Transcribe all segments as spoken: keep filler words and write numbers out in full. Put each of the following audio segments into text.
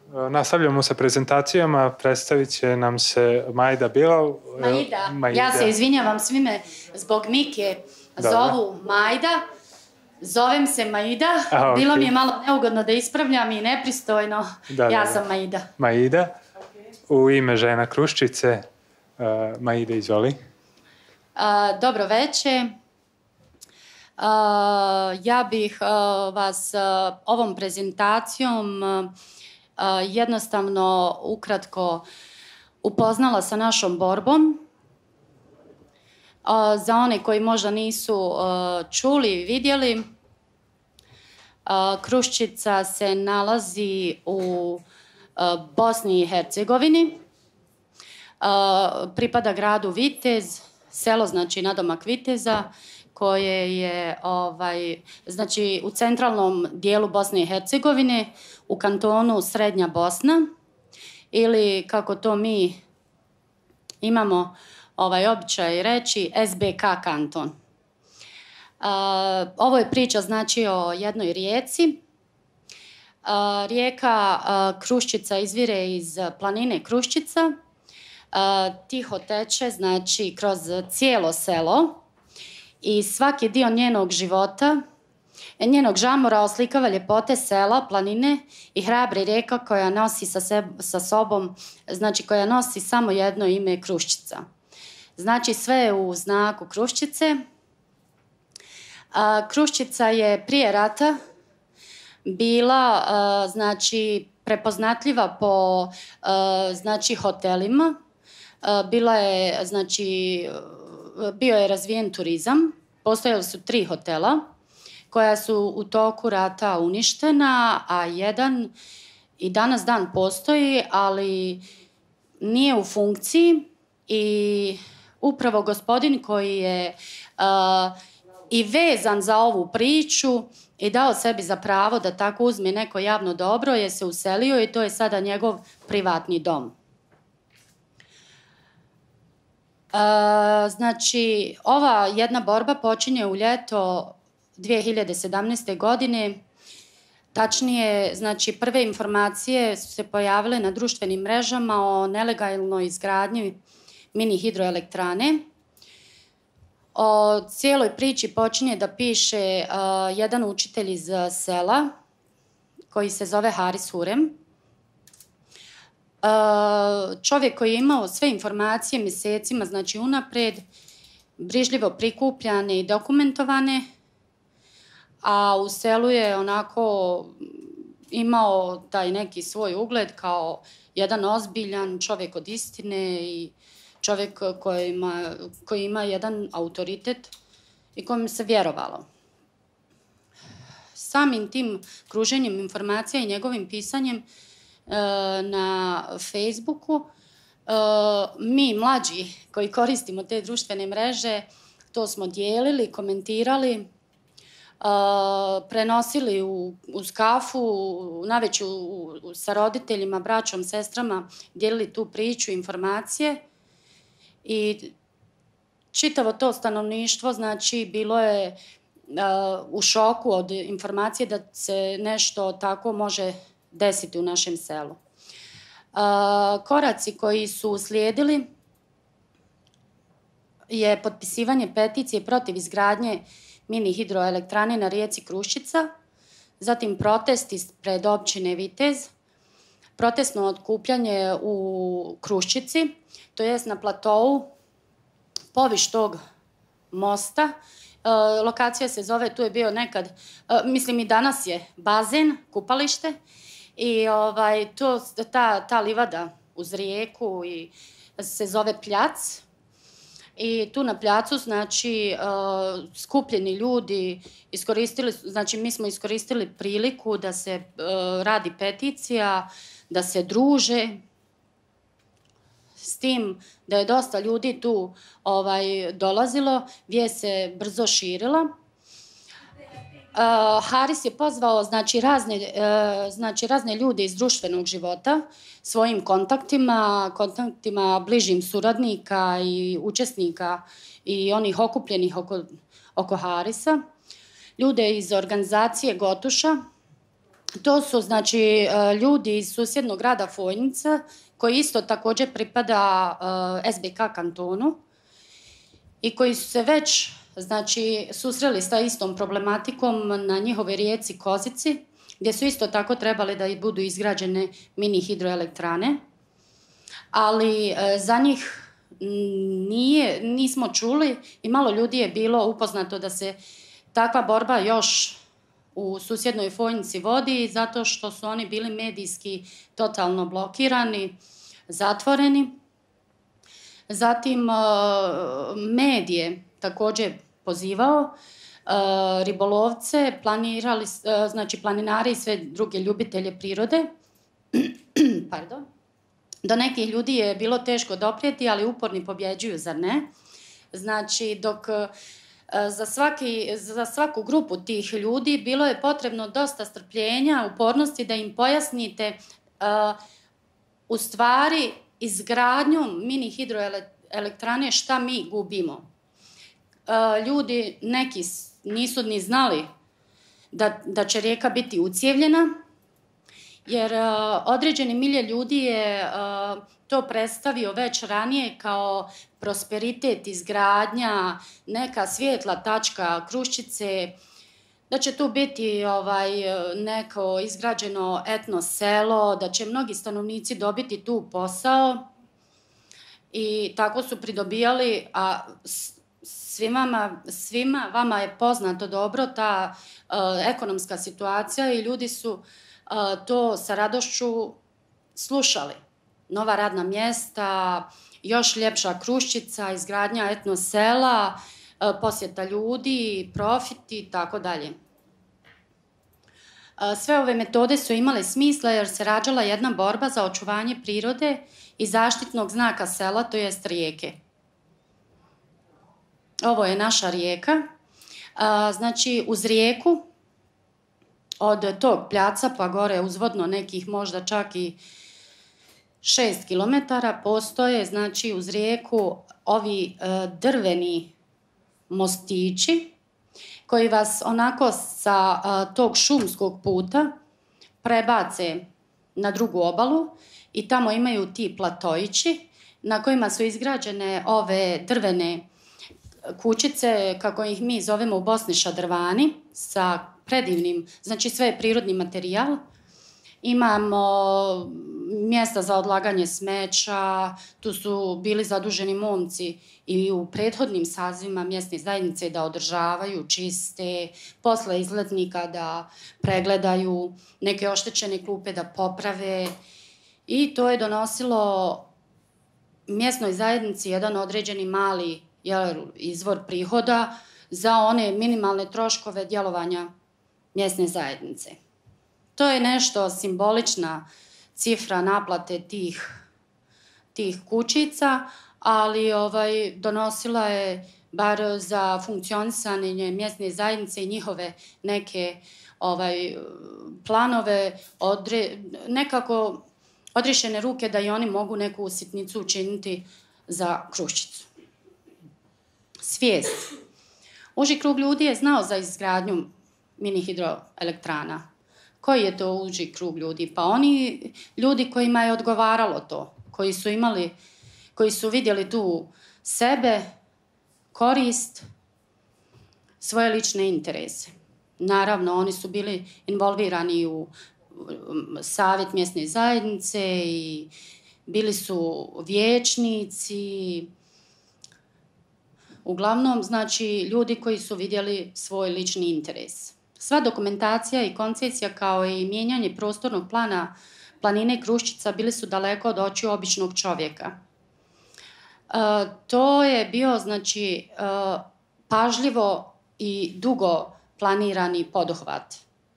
Nastavljamo sa prezentacijama, predstavit će nam se Majda Bilal. Maida. Maida, ja se izvinjavam svime zbog Mike, zovu Majda, zovem se Maida, A, okay. Bilo mi je malo neugodno da ispravljam i nepristojno, da, ja da, sam Maida. Maida, u ime Žena Kruščice, uh, Maida, izvoli. Uh, dobro večer. Uh, ja bih uh, vas uh, ovom prezentacijom uh, Uh, jednostavno, ukratko upoznala sa našom borbom. Uh, za one koji možda nisu uh, čuli i vidjeli, uh, Kruščica se nalazi u uh, Bosni i Hercegovini. Uh, pripada gradu Vitez, selo znači nadomak Viteza, koje je ovaj, znači, u centralnom dijelu Bosne i Hercegovine, u kantonu Srednja Bosna, ili kako to mi imamo ovaj običaj reći, S B K kanton. Uh, ovo je priča znači o jednoj rijeci. Uh, rijeka uh, Kruščica izvire iz planine Kruščica. Uh, tiho teče znači kroz cijelo selo. I svaki dio njenog života, njenog žamora oslikava ljepote sela, planine i hrabri rijeka koja nosi sa, seb, sa sobom, znači koja nosi samo jedno ime Kruščica. Znači sve je u znaku Kruščice. A, Kruščica je prije rata bila a, znači prepoznatljiva po a, znači hotelima. A, bila je znači bio je razvijen turizam, postojali su tri hotela koja su u toku rata uništena, a jedan i danas dan postoji, ali nije u funkciji i upravo gospodin koji je uh, i vezan za ovu priču i dao sebi za pravo da tako uzme neko javno dobro je se uselio i to je sada njegov privatni dom. Uh, znači, ova jedna borba počinje u ljeto dvije hiljade sedamnaeste. godine. Tačnije, znači, prve informacije su se pojavile na društvenim mrežama o nelegalnoj izgradnji mini hidroelektrane. O cijeloj priči počinje da piše uh, jedan učitelj iz sela koji se zove Haris Hurem. Uh, čovjek koji je imao sve informacije mjesecima, znači unaprijed, brižljivo prikupljane i dokumentovane, a u selu je onako imao taj neki svoj ugled kao jedan ozbiljan čovjek od istine i čovjek koji ima, koji ima jedan autoritet i kojem se vjerovalo. Samim tim kruženjem informacija i njegovim pisanjem na Facebooku, mi mlađi koji koristimo te društvene mreže, to smo dijelili, komentirali, prenosili u, uz kafu, navečer sa roditeljima, braćom, sestrama, dijelili tu priču, informacije i čitavo to stanovništvo, znači, bilo je u šoku od informacije da se nešto tako može desiti u našem selu. Uh, koraci koji su uslijedili je potpisivanje peticije protiv izgradnje mini hidroelektrane na rijeci Kruščica, zatim protest ispred općine Vitez, protestno otkupljanje u Kruščici, to jest na platovu poviš tog mosta. Uh, lokacija se zove, tu je bio nekad, uh, mislim i danas je bazen, kupalište, i ovaj, to, ta, ta livada uz rijeku i se zove Pljac. I tu na Pljacu, znači, uh, skupljeni ljudi iskoristili, znači mi smo iskoristili priliku da se uh, radi peticija, da se druže, s tim da je dosta ljudi tu ovaj, dolazilo, vijest se brzo širila. Uh, Haris je pozvao znači, razne, uh, znači, razne ljude iz društvenog života svojim kontaktima, kontaktima bližim suradnika i učesnika i onih okupljenih oko, oko Harisa. Ljude iz organizacije Gotuša, To su znači ljudi iz susjednog grada Fojnica, koji isto također pripada S B K kantonu i koji su se već znači susreli sa istom problematikom na njihovoj rijeci Kozici, gdje su isto tako trebali da budu izgrađene mini hidroelektrane, ali za njih nije, nismo čuli i malo ljudi je bilo upoznato da se takva borba još u susjednoj Fojnici vodi, zato što su oni bili medijski totalno blokirani, zatvoreni. Zatim medije također pozivao, ribolovce, planirali, znači planinari i sve druge ljubitelje prirode. Pardon. Do nekih ljudi je bilo teško doprijeti, ali uporni pobjeđuju, zar ne? Znači, dok za, svaki, za svaku grupu tih ljudi bilo je potrebno dosta strpljenja, upornosti da im pojasnite uh, u stvari izgradnjom mini hidroelektrane šta mi gubimo. Uh, ljudi neki nisu ni znali da, da će rijeka biti ucijevljena, jer uh, određeni milje ljudi je uh, to predstavio već ranije kao prosperitet, izgradnja, neka svijetla tačka Kruščice, da će tu biti ovaj, neko izgrađeno etno selo, da će mnogi stanovnici dobiti tu posao i tako su pridobijali, a svima, svima vama je poznato dobro ta uh, ekonomska situacija i ljudi su uh, to sa radošću slušali. Nova radna mjesta, još ljepša Kruščica, izgradnja etno sela, posjeta ljudi, profiti i tako dalje. Sve ove metode su imale smisla jer se rađala jedna borba za očuvanje prirode i zaštitnog znaka sela, to jest rijeke. Ovo je naša rijeka. Znači, uz rijeku, od tog pljaca pa gore uzvodno nekih možda čak i šest kilometara postoje, znači uz rijeku ovi drveni mostići koji vas onako sa tog šumskog puta prebace na drugu obalu i tamo imaju ti platoići na kojima su izgrađene ove drvene kućice, kako ih mi zovemo u Bosni šadrvani, sa predivnim, znači sve je prirodni materijal. Imamo mjesta za odlaganje smeća, tu su bili zaduženi momci i u prethodnim sazivima mjesne zajednice da održavaju, čiste, posle izletnika da pregledaju, neke oštećene klupe da poprave i to je donosilo mjesnoj zajednici jedan određeni mali izvor prihoda za one minimalne troškove djelovanja mjesne zajednice. To je nešto simbolična cifra naplate tih, tih kućica, ali ovaj, donosila je bar za funkcionisanje mjesne zajednice i njihove neke ovaj, planove, odre, nekako odriješene ruke da i oni mogu neku sitnicu učiniti za Kruščicu. Svijest. Uži krug ljudi je znao za izgradnju mini hidroelektrana. Koji je to uži krug ljudi? Pa oni ljudi kojima je odgovaralo to, koji su imali, koji su vidjeli tu sebe, korist, svoje lične interese. Naravno, oni su bili involvirani u savjet mjesne zajednice i bili su vijećnici. Uglavnom, znači, ljudi koji su vidjeli svoj lični interes. Sva dokumentacija i koncesija kao i mijenjanje prostornog plana planine Kruščica bili su daleko od očiju običnog čovjeka. E, to je bio, znači, e, pažljivo i dugo planirani poduhvat.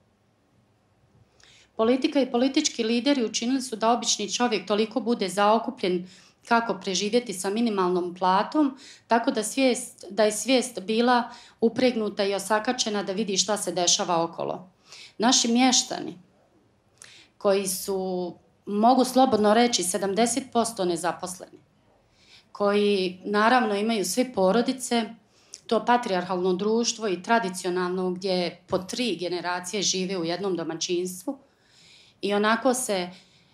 Politika i politički lideri učinili su da obični čovjek toliko bude zaokupljen kako preživjeti sa minimalnom platom, tako da, svijest, da je svijest bila upregnuta i osakačena da vidi šta se dešava okolo. Naši mještani, koji su, mogu slobodno reći, sedamdeset posto nezaposleni, koji naravno imaju svi porodice, to patrijarhalno društvo i tradicionalno gdje po tri generacije žive u jednom domaćinstvu i onako se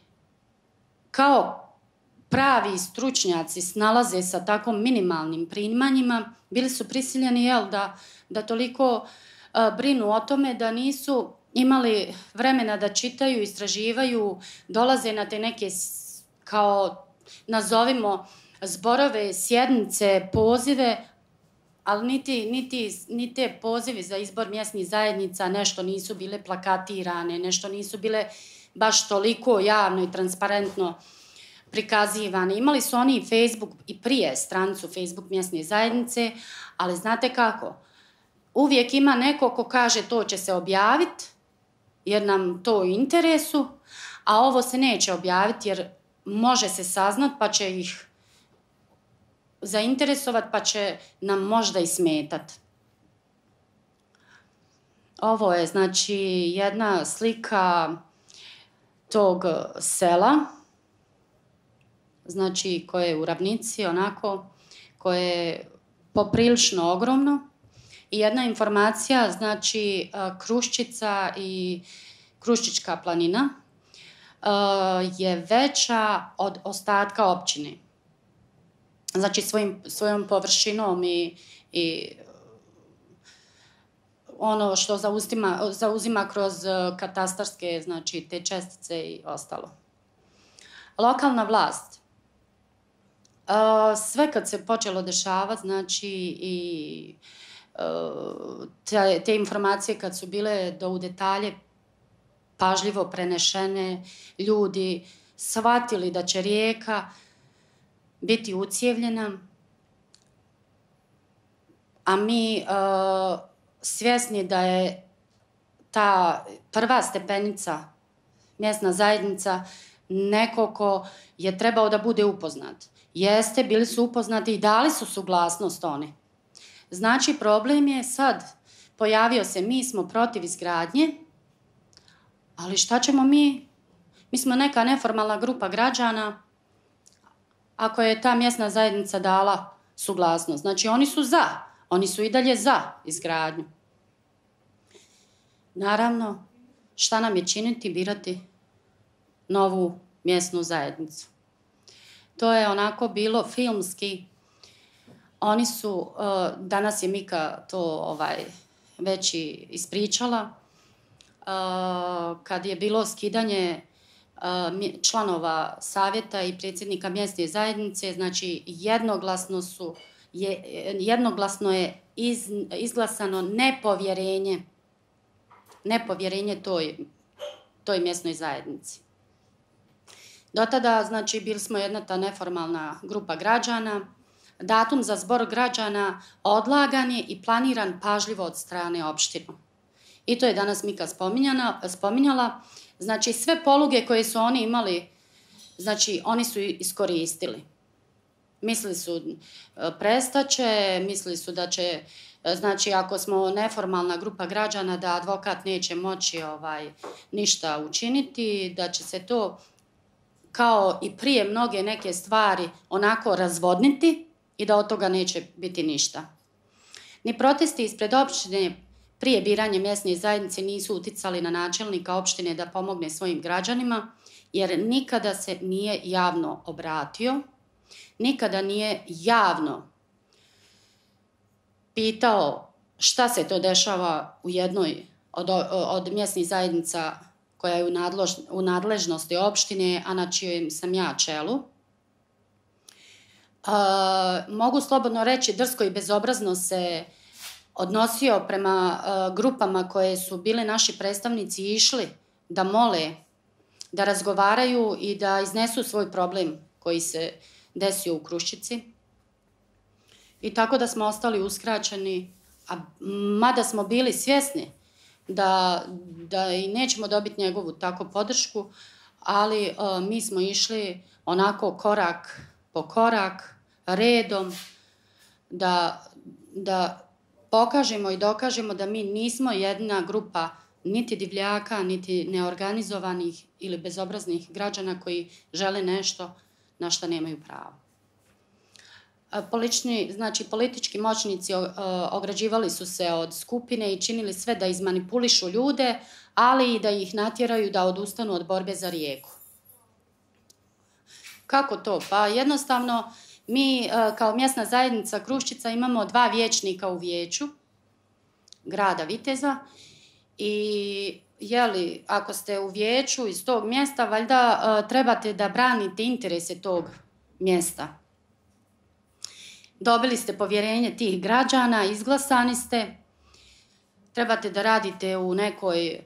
kao pravi stručnjaci snalaze sa tako minimalnim primanjima, bili su prisiljeni, jel, da, da toliko uh, brinu o tome da nisu imali vremena da čitaju, istraživaju, dolaze na te neke, kao nazovimo, zborove, sjednice, pozive, ali niti, niti, niti te pozivi za izbor mjesnih zajednica nešto nisu bile plakatirane, nešto nisu bile baš toliko javno i transparentno prikazivane. Imali su oni i Facebook i prije strancu Facebook mjesne zajednice, ali znate kako? Uvijek ima neko ko kaže to će se objaviti jer nam to u interesu, a ovo se neće objaviti jer može se saznat pa će ih zainteresovat pa će nam možda i smetat. Ovo je znači jedna slika tog sela, znači koje je u ravnici, onako, koje je poprilično ogromno. I jedna informacija, znači Kruščica i Kruščička planina je veća od ostatka općine. Znači svojim, svojom površinom i, i ono što zauzima, zauzima kroz katastarske, znači te čestice i ostalo. Lokalna vlast. Sve kad se počelo dešavati, znači i te, te informacije kad su bile do u detalje pažljivo prenešene, ljudi shvatili da će rijeka biti ucijevljena, a mi uh, svjesni da je ta prva stepenica, mjesna zajednica, neko ko je trebao da bude upoznat. Jeste, bili su upoznati i dali su suglasnost oni. Znači, problem je sad, pojavio se, mi smo protiv izgradnje, ali šta ćemo mi? Mi smo neka neformalna grupa građana, ako je ta mjesna zajednica dala suglasnost. Znači, oni su za, oni su i dalje za izgradnju. Naravno, šta nam je činiti? Birati novu mjesnu zajednicu. To je onako bilo filmski. Oni su, danas je Mika to ovaj, već i ispričala, kad je bilo skidanje članova savjeta i predsjednika mjesne zajednice, znači jednoglasno su, je, jednoglasno je iz, izglasano nepovjerenje, nepovjerenje toj, toj mjesnoj zajednici. Do tada, znači, bili smo jedna ta neformalna grupa građana. Datum za zbor građana odlagan je i planiran pažljivo od strane opštine. I to je danas Mika spominjala. Znači, sve poluge koje su oni imali, znači, oni su iskoristili. Mislili su prestaće, mislili su da će, znači, ako smo neformalna grupa građana, da advokat neće moći ovaj, ništa učiniti, da će se to, kao i prije mnoge neke stvari, onako razvodniti i da od toga neće biti ništa. Ni protesti ispred opštine prije biranja mjesne zajednice nisu uticali na načelnika opštine da pomogne svojim građanima, jer nikada se nije javno obratio, nikada nije javno pitao šta se to dešava u jednoj od, od mjesnih zajednica koja je u, nadlož, u nadležnosti opštine, a na čijem sam ja čelu. Uh, mogu slobodno reći, drsko i bezobrazno se odnosio prema uh, grupama koje su bili naši predstavnici i išli da mole, da razgovaraju i da iznesu svoj problem koji se desio u Kruščici. I tako da smo ostali uskraćeni, a mada smo bili svjesni da, da i nećemo dobiti njegovu tako podršku, ali uh, mi smo išli onako korak po korak, redom, da, da pokažemo i dokažemo da mi nismo jedna grupa niti divljaka, niti neorganizovanih ili bezobraznih građana koji žele nešto na što nemaju pravo. Politični, znači, politički moćnici ograđivali su se od skupine i činili sve da izmanipulišu ljude, ali i da ih natjeraju da odustanu od borbe za Rijeku. Kako to? Pa jednostavno mi kao mjesna zajednica Kruščica imamo dva vijećnika u vijeću grada Viteza i jeli, ako ste u vijeću iz tog mjesta, valjda trebate da branite interese tog mjesta. Dobili ste povjerenje tih građana, izglasani ste, trebate da radite u nekoj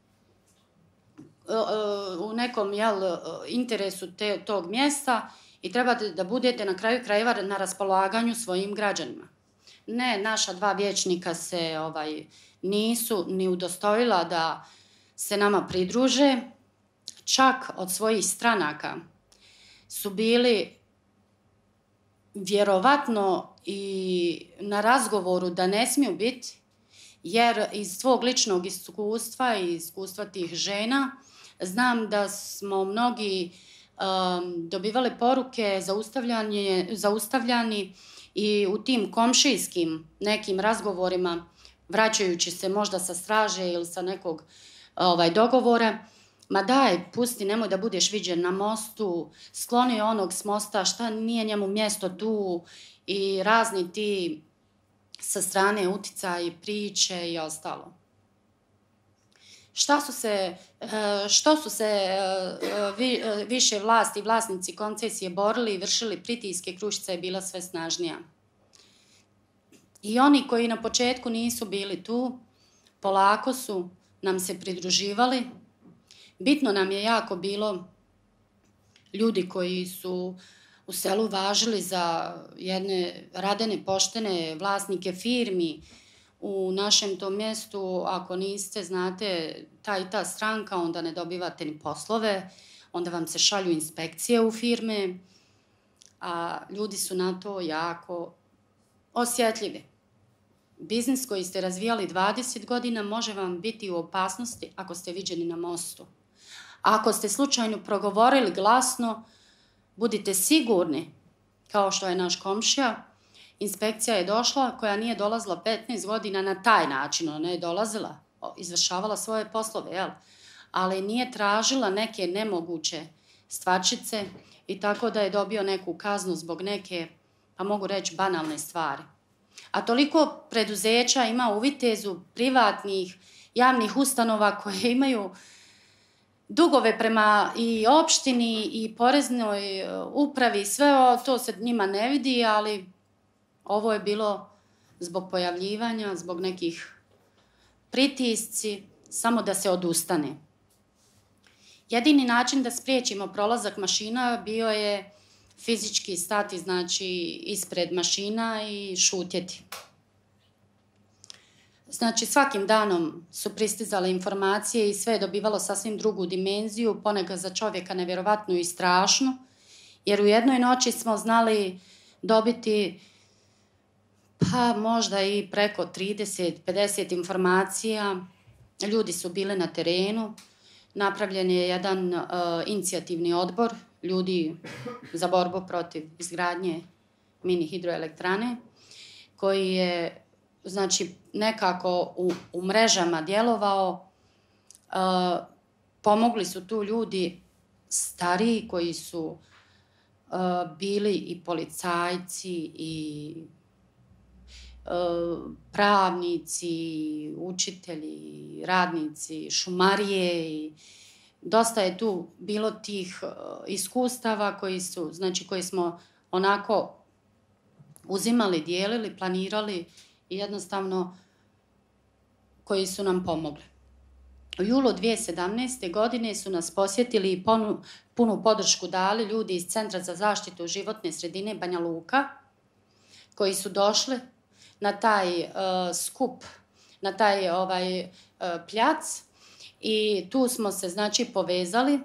u nekom jel, interesu te, tog mjesta i trebate da budete na kraju krajeva na raspolaganju svojim građanima. Ne, naša dva vijećnika se ovaj, nisu ni udostojila da se nama pridruže, čak od svojih stranaka su bili vjerovatno i na razgovoru da ne smiju biti, jer iz svog ličnog iskustva i iskustva tih žena znam da smo mnogi um, dobivali poruke zaustavljani i u tim komšijskim nekim razgovorima, vraćajući se možda sa straže ili sa nekog ovaj, dogovora, ma daj, pusti, nemoj da budeš viđen na mostu, skloni onog s mosta, šta nije njemu mjesto tu i razni ti sa strane uticaji, priče i ostalo. Šta su se, što su se više vlasti i vlasnici koncesije borili i vršili pritiske, Kruščica je bila sve snažnija. I oni koji na početku nisu bili tu, polako su nam se pridruživali. Bitno nam je jako bilo ljudi koji su u selu važili za jedne radene, poštene vlasnike firmi. U našem tom mjestu, ako niste, znate, ta i ta stranka, onda ne dobivate ni poslove, onda vam se šalju inspekcije u firme, a ljudi su na to jako osjetljivi. Biznis koji ste razvijali dvadeset godina može vam biti u opasnosti ako ste viđeni na mostu. A ako ste slučajno progovorili glasno, budite sigurni, kao što je naš komšija, inspekcija je došla koja nije dolazila petnaest godina na taj način, ona je dolazila, izvršavala svoje poslove, jel? Ali nije tražila neke nemoguće stvarčice i tako da je dobio neku kaznu zbog neke, pa mogu reći, banalne stvari. A toliko preduzeća ima u Vitezu, privatnih, javnih ustanova koje imaju dugove prema i opštini i poreznoj upravi, sve to se njima ne vidi, ali ovo je bilo zbog pojavljivanja, zbog nekih pritisci, samo da se odustane. Jedini način da spriječimo prolazak mašina bio je fizički stati, znači ispred mašina i šutjeti. Znači svakim danom su pristizale informacije i sve je dobivalo sasvim drugu dimenziju, ponekad za čovjeka nevjerovatnu i strašnu, jer u jednoj noći smo znali dobiti pa možda i preko trideset pedeset informacija. Ljudi su bili na terenu, napravljen je jedan uh, inicijativni odbor ljudi za borbu protiv izgradnje mini hidroelektrane, koji je znači nekako u, u mrežama djelovao. Uh, pomogli su tu ljudi stariji koji su uh, bili i policajci i uh, pravnici, učitelji, radnici, šumarije i dosta je tu bilo tih uh, iskustava koji su, znači koji smo onako uzimali, dijelili, planirali i jednostavno koji su nam pomogli. U julu dvije tisuće sedamnaeste. godine su nas posjetili i ponu, punu podršku dali ljudi iz Centra za zaštitu životne sredine Banja Luka, koji su došli na taj uh, skup, na taj ovaj, uh, pljac i tu smo se znači povezali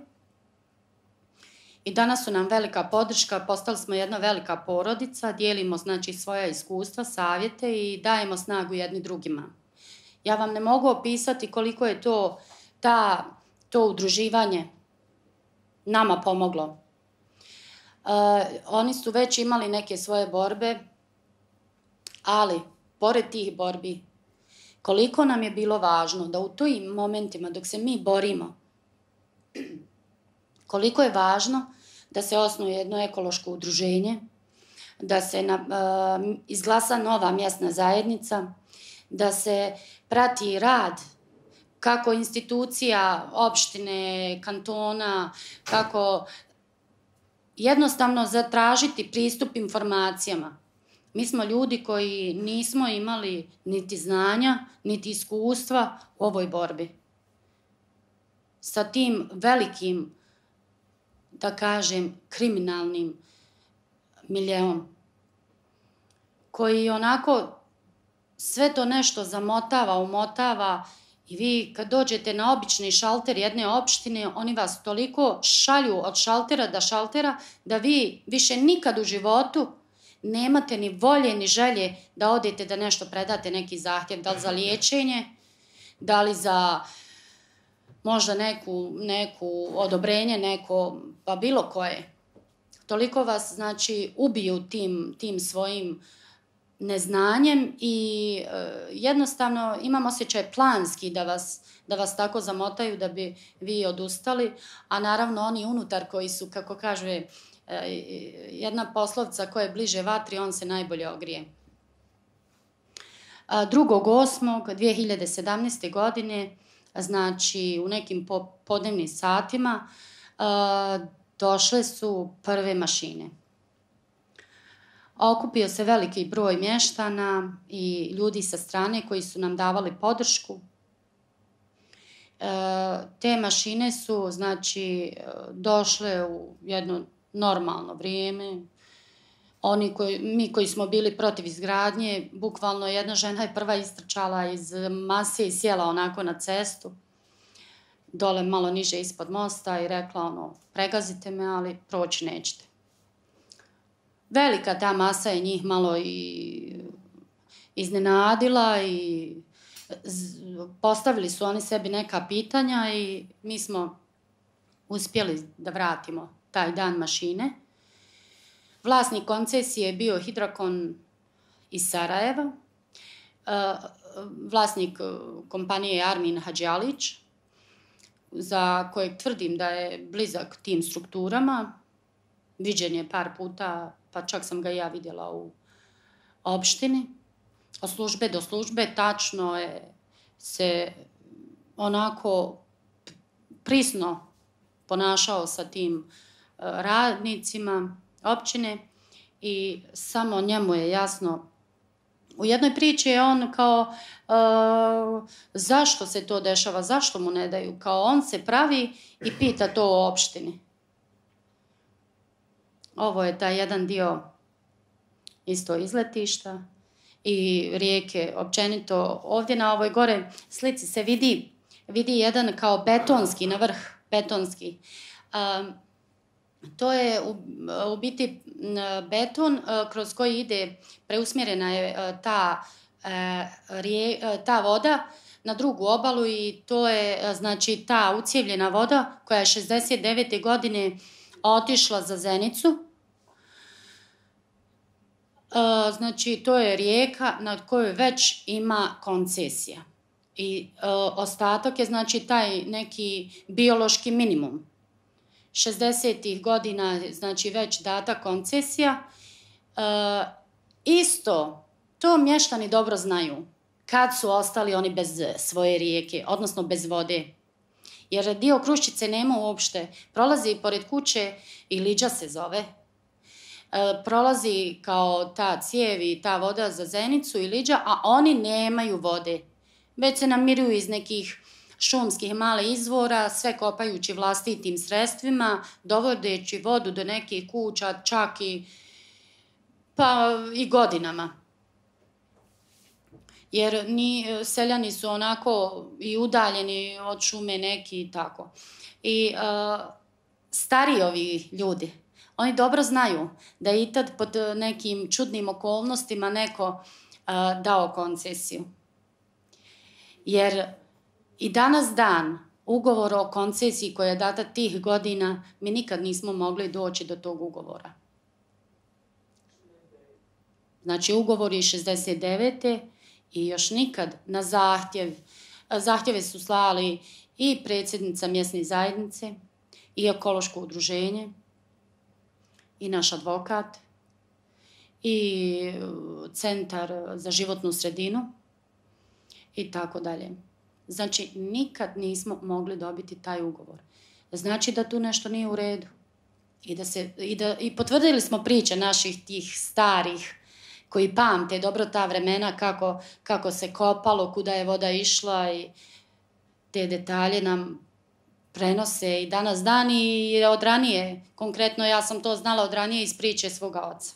i danas su nam velika podrška, postali smo jedna velika porodica, dijelimo znači svoja iskustva, savjete i dajemo snagu jedni drugima. Ja vam ne mogu opisati koliko je to, ta, to udruživanje nama pomoglo. Oni su već imali neke svoje borbe, ali pored tih borbi, koliko nam je bilo važno da u tim momentima dok se mi borimo, koliko je važno da se osnuje jedno ekološko udruženje, da se na, uh, izglasa nova mjesna zajednica, da se prati rad kako institucija, opštine, kantona, kako jednostavno zatražiti pristup informacijama. Mi smo ljudi koji nismo imali niti znanja, niti iskustva u ovoj borbi. Sa tim velikim, da kažem, kriminalnim miljeom, koji onako sve to nešto zamotava, umotava i vi kad dođete na obični šalter jedne opštine, oni vas toliko šalju od šaltera do šaltera da vi više nikad u životu nemate ni volje ni želje da odete da nešto predate, neki zahtjev, da li za liječenje, da li za možda neku, neku odobrenje, neko, pa bilo koje. Toliko vas, znači, ubiju tim, tim svojim neznanjem i e, jednostavno imam osjećaj planski da vas, da vas tako zamotaju da bi vi odustali, a naravno oni unutar koji su, kako kaže e, jedna poslovca, ko je bliže vatri, on se najbolje ogrije. drugog osmog dvije hiljade sedamnaeste. godine, znači u nekim podnevnim satima, e, došle su prve mašine. Okupio se veliki broj mještana i ljudi sa strane koji su nam davali podršku. E, te mašine su, znači, došle u jedno normalno vrijeme. Oni koji, mi koji smo bili protiv izgradnje, bukvalno jedna žena je prva istrčala iz mase i sjela onako na cestu, dole malo niže ispod mosta i rekla ono, pregazite me, ali proći nećete. Velika ta masa je njih malo i iznenadila i postavili su oni sebi neka pitanja i mi smo uspjeli da vratimo taj dan mašine. Vlasnik koncesije je bio Hidrokon iz Sarajeva, vlasnik kompanije Armin Hadžialić, za kojeg tvrdim da je blizak tim strukturama. Viđen je par puta, pa čak sam ga ja vidjela u opštini. Od službe do službe tačno je se onako prisno ponašao sa tim radnicima općine i samo njemu je jasno. U jednoj priči je on kao uh, zašto se to dešava, zašto mu ne daju, kao on se pravi i pita to u opštini. Ovo je taj jedan dio isto izletišta i rijeke općenito. Ovdje na ovoj gore slici se vidi, vidi jedan kao betonski, na vrh betonski. Um, to je u, u biti beton uh, kroz koji ide, preusmjerena je uh, ta, uh, rije, uh, ta voda na drugu obalu i to je uh, znači ta ucijevljena voda koja je šezdeset devete. godine otišla za Zenicu. Uh, znači to je rijeka nad kojoj već ima koncesija. I uh, ostatak je znači taj neki biološki minimum. šezdesetih godina znači već data koncesija. Uh, isto, to mještani dobro znaju kad su ostali oni bez svoje rijeke, odnosno bez vode. Jer dio Kruščice nema uopšte. Prolazi pored kuće i Liđa se zove. Uh, prolazi kao ta cijev i ta voda za Zenicu i Liđa, a oni nemaju vode. Već se namiruju iz nekih šumskih male izvora, sve kopajući vlastitim sredstvima, dovodeći vodu do nekih kuća, čak i, pa, i godinama. Jer ni, seljani su onako i udaljeni od šume neki i tako. I uh, stariji ovi ljudi, oni dobro znaju da je i tad pod nekim čudnim okolnostima neko uh, dao koncesiju. Jer i danas dan ugovor o koncesiji koja je data tih godina, mi nikad nismo mogli doći do tog ugovora. Znači, ugovor je šezdeset devete i još nikad na zahtjev, zahtjeve su slali i predsjednica mjesne zajednice, i ekološko udruženje, i naš advokat, i centar za životnu sredinu, i tako dalje. Znači, nikad nismo mogli dobiti taj ugovor. Znači da tu nešto nije u redu. I, da se, i, da, i potvrdili smo priče naših tih starih, koji pamte dobro ta vremena, kako, kako se kopalo, kuda je voda išla, i te detalje nam prenose i danas dan i od ranije. Konkretno ja sam to znala od ranije iz priče svoga oca.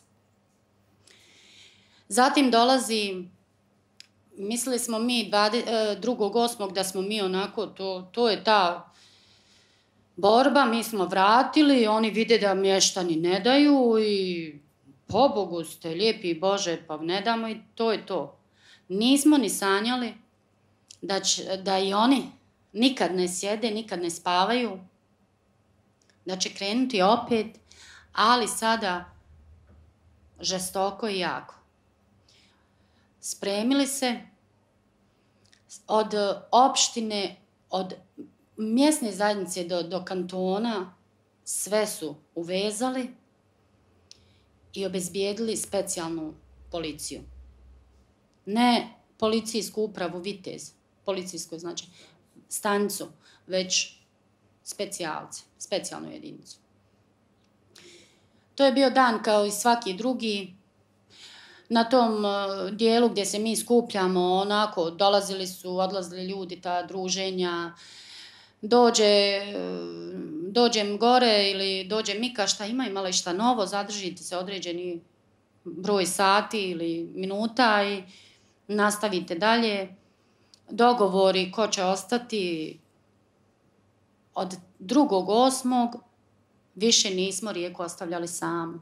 Zatim dolazi, mislili smo mi drugog osmog da smo mi onako, to, to je ta borba, mi smo vratili, oni vide da mještani ne daju i pobogu ste lijepi Bože, pa ne damo, i to je to. Nismo ni sanjali da, će, da i oni nikad ne sjede, nikad ne spavaju, da će krenuti opet, ali sada žestoko i jako. Spremili se od opštine, od mjesne zajednice do, do kantona, sve su uvezali i obezbijedili specijalnu policiju. Ne policijsku upravu Vitez, policijsku znači stanicu, već specijalce, specijalnu jedinicu. To je bio dan kao i svaki drugi. Na tom dijelu gdje se mi skupljamo, onako, dolazili su, odlazili ljudi, ta druženja, dođe, dođem gore ili dođe Mika, šta ima, imala i šta novo, zadržite se određeni broj sati ili minuta i nastavite dalje. Dogovori ko će ostati. Od drugog osmog više nismo Rijeku ostavljali samu.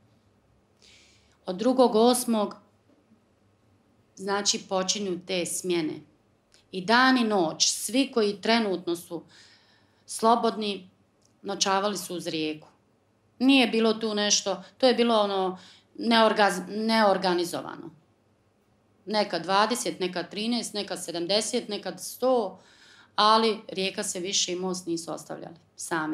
Od drugog osmog znači počinju te smjene. I dan i noć, svi koji trenutno su slobodni, noćavali su uz Rijeku. Nije bilo tu nešto, to je bilo ono neorgaz, neorganizovano. Nekad dvadeset, nekad trinaest, nekad sedamdeset, nekad sto, ali Rijeka se više i most nisu ostavljali sami.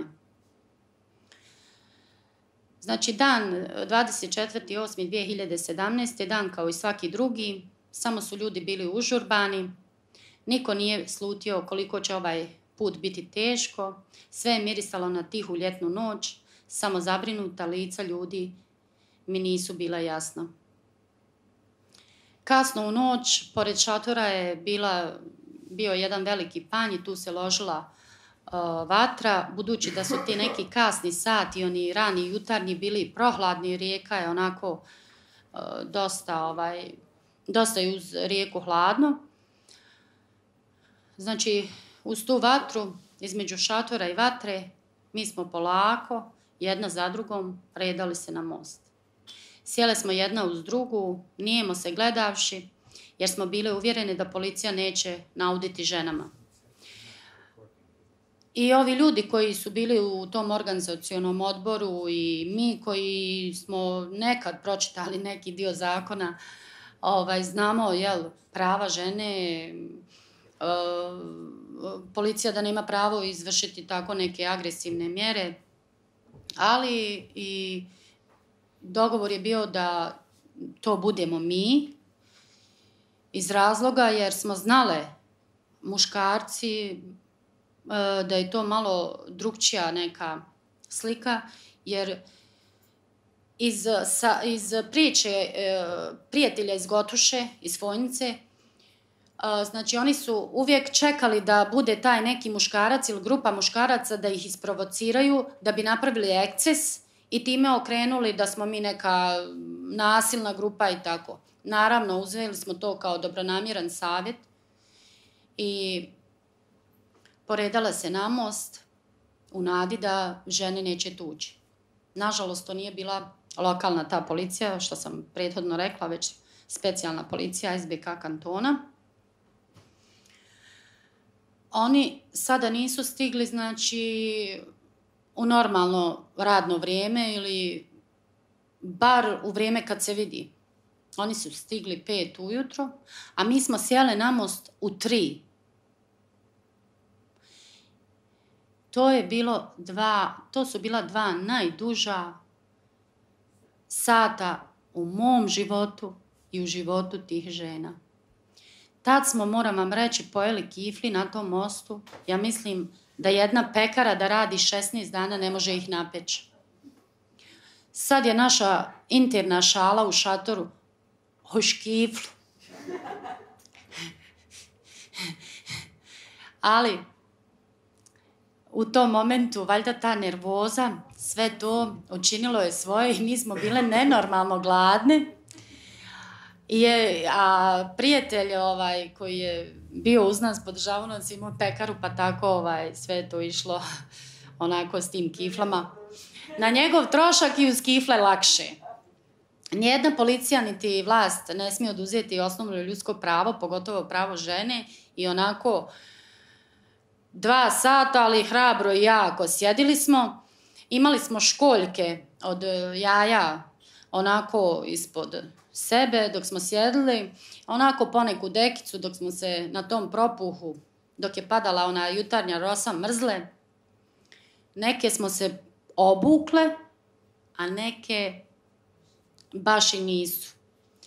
Znači, dan dvadeset četvrti osmi dvije hiljade sedamnaeste. dan kao i svaki drugi, samo su ljudi bili užurbani, niko nije slutio koliko će ovaj put biti teško, sve je mirisalo na tihu ljetnu noć, samo zabrinuta lica ljudi mi nisu bila jasna. Kasno u noć, pored šatora je bila, bio jedan veliki panj i tu se ložila vatra, budući da su ti neki kasni sati, oni rani jutarnji bili prohladni, Rijeka je onako uh, dosta, ovaj, dosta je uz Rijeku hladno. Znači, uz tu vatru, između šatora i vatre, mi smo polako, jedna za drugom, redali se na most. Sjele smo jedna uz drugu, nijemo se gledavši, jer smo bile uvjerene da policija neće nauditi ženama. I ovi ljudi koji su bili u tom organizacionom odboru i mi koji smo nekad pročitali neki dio zakona, ovaj, znamo jel, prava žene, e, policija da nema pravo izvršiti tako neke agresivne mjere, ali i dogovor je bio da to budemo mi, iz razloga jer smo znale muškarci da je to malo drugčija neka slika, jer iz, sa, iz priče e, prijatelja iz Gotuše, iz Fojnice, e, znači oni su uvijek čekali da bude taj neki muškarac ili grupa muškaraca da ih isprovociraju, da bi napravili eksces i time okrenuli da smo mi neka nasilna grupa i tako. Naravno, uzeli smo to kao dobronamjeran savjet i poredala se na most u nadi da žene neće tući. Nažalost, to nije bila lokalna ta policija, što sam prethodno rekla, već specijalna policija S B K kantona. oni sada nisu stigli, znači, u normalno radno vrijeme ili bar u vrijeme kad se vidi. Oni su stigli pet ujutro, a mi smo sjeli na most u tri. To je bilo dva, to su bila dva najduža sata u mom životu i u životu tih žena. Tad smo, moram vam reći, pojeli kifli na tom mostu. Ja mislim da jedna pekara da radi šesnaest dana ne može ih napeći. Sad je naša interna šala u šatoru, hoš kiflu. Ali u tom momentu, valjda ta nervoza, sve to učinilo je svoje i mi smo bile nenormalno gladne. Je, a prijatelj ovaj, koji je bio uz nas, podržavao nas, imao pekaru, pa tako ovaj, sve to išlo onako s tim kiflama. Na njegov trošak i uz kifle lakše. Nijedna policija niti vlast ne smije oduzeti osnovno ljudsko pravo, pogotovo pravo žene, i onako dva sata, ali hrabro i jako sjedili smo. Imali smo školjke od jaja onako ispod sebe dok smo sjedili, onako poneku dekicu dok smo se na tom propuhu, dok je padala ona jutarnja rosa mrzle. Neke smo se obukle, a neke baš i nisu.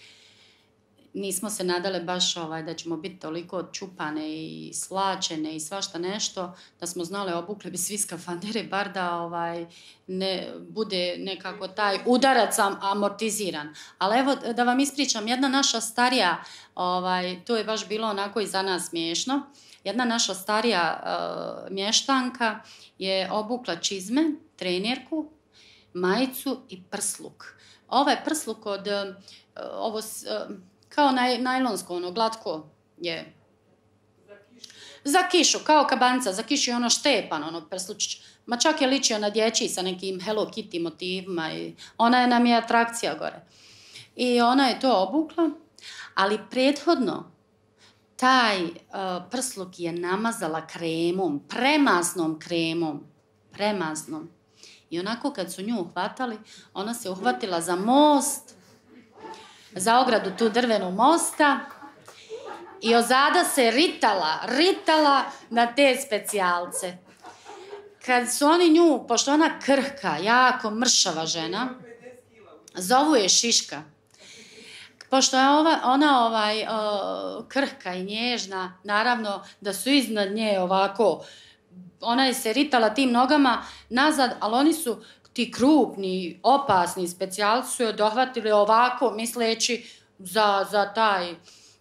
Nismo se nadale baš ovaj, da ćemo biti toliko čupane i slačene i svašta nešto, da smo znale obukle bi svi skafandere, bar da ovaj, ne bude nekako taj udarac amortiziran. Ali evo da vam ispričam, jedna naša starija, ovaj, to je baš bilo onako i za nas smiješno, jedna naša starija uh, mještanka je obukla čizme, trenerku, majicu i prsluk. Ovaj prsluk od uh, ovo... Uh, kao naj, najlonsko, ono, glatko je. Za kišu. Za kišu, kao kabanica, za kišu je ono štepan, ono, prslučić. Ma čak je ličio na dječji sa nekim Hello Kitty motivima i ona je nam je atrakcija gore. I ona je to obukla, ali prethodno taj uh, prsluk je namazala kremom, premasnom kremom, premasnom. I onako kad su nju uhvatali, ona se uhvatila za most, za ogradu tu drvenu mosta i ozada se ritala, ritala na te specijalce. Kad su oni nju, pošto ona krhka, jako mršava žena, zovu je Šiška. Pošto je ova, ona ovaj, uh, krhka i nježna, naravno da su iznad nje ovako, ona je se ritala tim nogama nazad, ali oni su ti krupni, opasni specijalci su je dohvatili ovako, misleći za, za taj uh,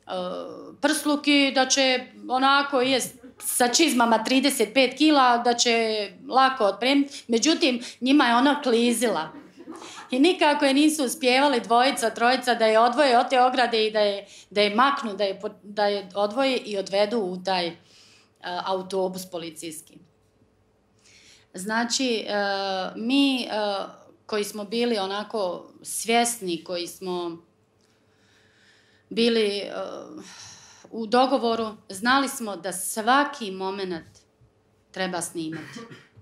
prsluk i da će onako jest sa čizmama trideset pet kila, da će lako otpremiti. Međutim, njima je ona klizila. I nikako je nisu uspjevali dvojica, trojica da je odvoje od te ograde i da je, da je maknu, da je, da je odvoje i odvedu u taj uh, autobus policijski. Znači, uh, mi uh, koji smo bili onako svjesni, koji smo bili uh, u dogovoru, znali smo da svaki moment treba snimati.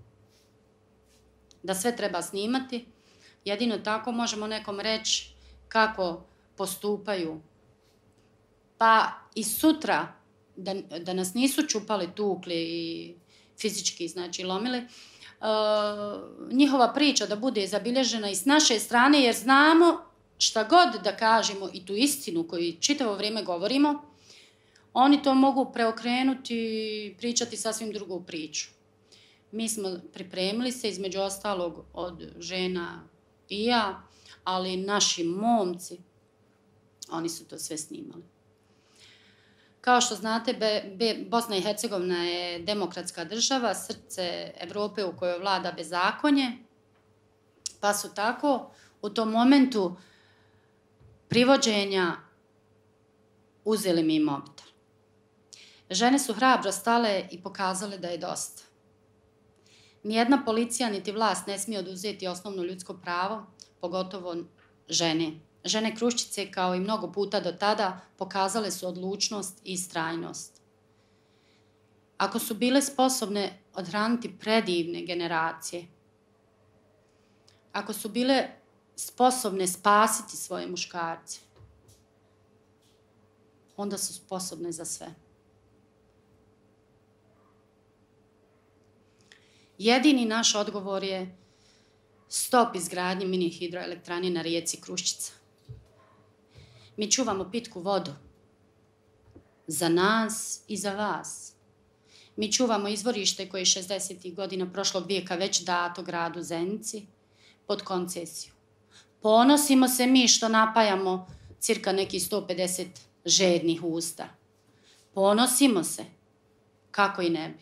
Da sve treba snimati. Jedino tako možemo nekom reći kako postupaju. Pa i sutra, da, da nas nisu čupali, tukli i fizički, znači lomili, uh, njihova priča da bude zabilježena i s naše strane, jer znamo šta god da kažemo i tu istinu koju čitavo vrijeme govorimo, oni to mogu preokrenuti i pričati sasvim drugu priču. Mi smo pripremili se, između ostalog, od žena i ja, ali naši momci, oni su to sve snimali. Kao što znate, Be, Be, Bosna i Hercegovina je demokratska država, srce Evrope u kojoj vlada bezakonje, pa su tako u tom momentu privođenja uzeli mi mobitel. Žene su hrabro stale i pokazale da je dosta. Nijedna policija niti vlast ne smije oduzeti osnovno ljudsko pravo, pogotovo žene. Žene Kruščice, kao i mnogo puta do tada, pokazale su odlučnost i istrajnost. ako su bile sposobne odhraniti predivne generacije, ako su bile sposobne spasiti svoje muškarce, onda su sposobne za sve. Jedini naš odgovor je stop izgradnji mini hidroelektrane na rijeci Kruščica. Mi čuvamo pitku vodu. Za nas i za vas. Mi čuvamo izvorište koje je šezdesetih godina prošlog vijeka već dato gradu Zenici pod koncesiju. Ponosimo se mi što napajamo cirka nekih sto pedeset žednih usta. Ponosimo se, kako i ne bi.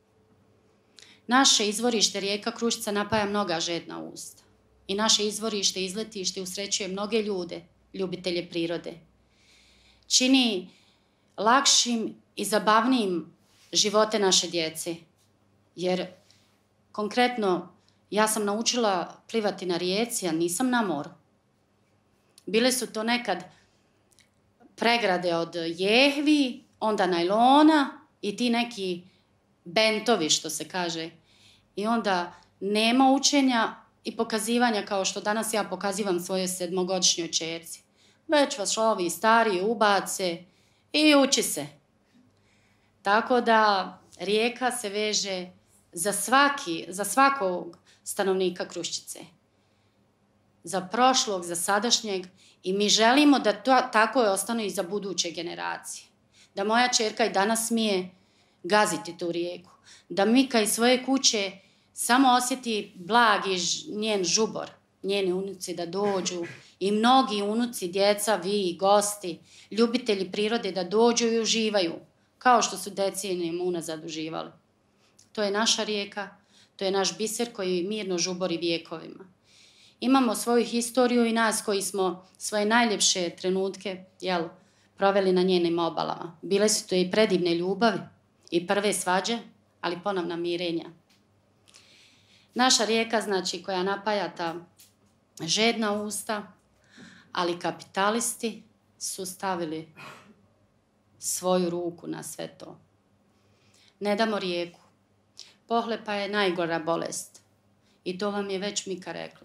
Naše izvorište rijeka Kruščica napaja mnoga žedna usta. I naše izvorište, izletište usrećuje mnoge ljude, ljubitelje prirode. Čini lakšim i zabavnijim živote naše djece. Jer, konkretno, ja sam naučila plivati na rijeci, a nisam na moru. Bile su to nekad pregrade od jehvi, onda najlona i ti neki bentovi, što se kaže. I onda nema učenja i pokazivanja kao što danas ja pokazivam svojoj sedmogodišnjoj čerci. Već vas ovi stariji ubace i uči se. Tako da rijeka se veže za svaki, za svakog stanovnika Kruščice. Za prošlog, za sadašnjeg i mi želimo da to tako je ostane i za buduće generacije. Da moja čerka i danas smije gaziti tu rijeku. Da Mika iz svoje kuće samo osjeti blagi njen žubor, njeni unuci da dođu i mnogi unuci, djeca, vi, gosti, ljubitelji prirode da dođu i uživaju, kao što su decenijama unazad uživali. To je naša rijeka, to je naš biser koji mirno žubori vijekovima. Imamo svoju historiju i nas koji smo svoje najljepše trenutke, jel, proveli na njenim obalama. Bile su to i predivne ljubavi i prve svađe, ali ponovna mirenja. Naša rijeka, znači, koja napaja ta žedna usta, ali kapitalisti su stavili svoju ruku na sve to. Ne damo rijeku. Pohlepa je najgora bolest. I to vam je već Mika rekla.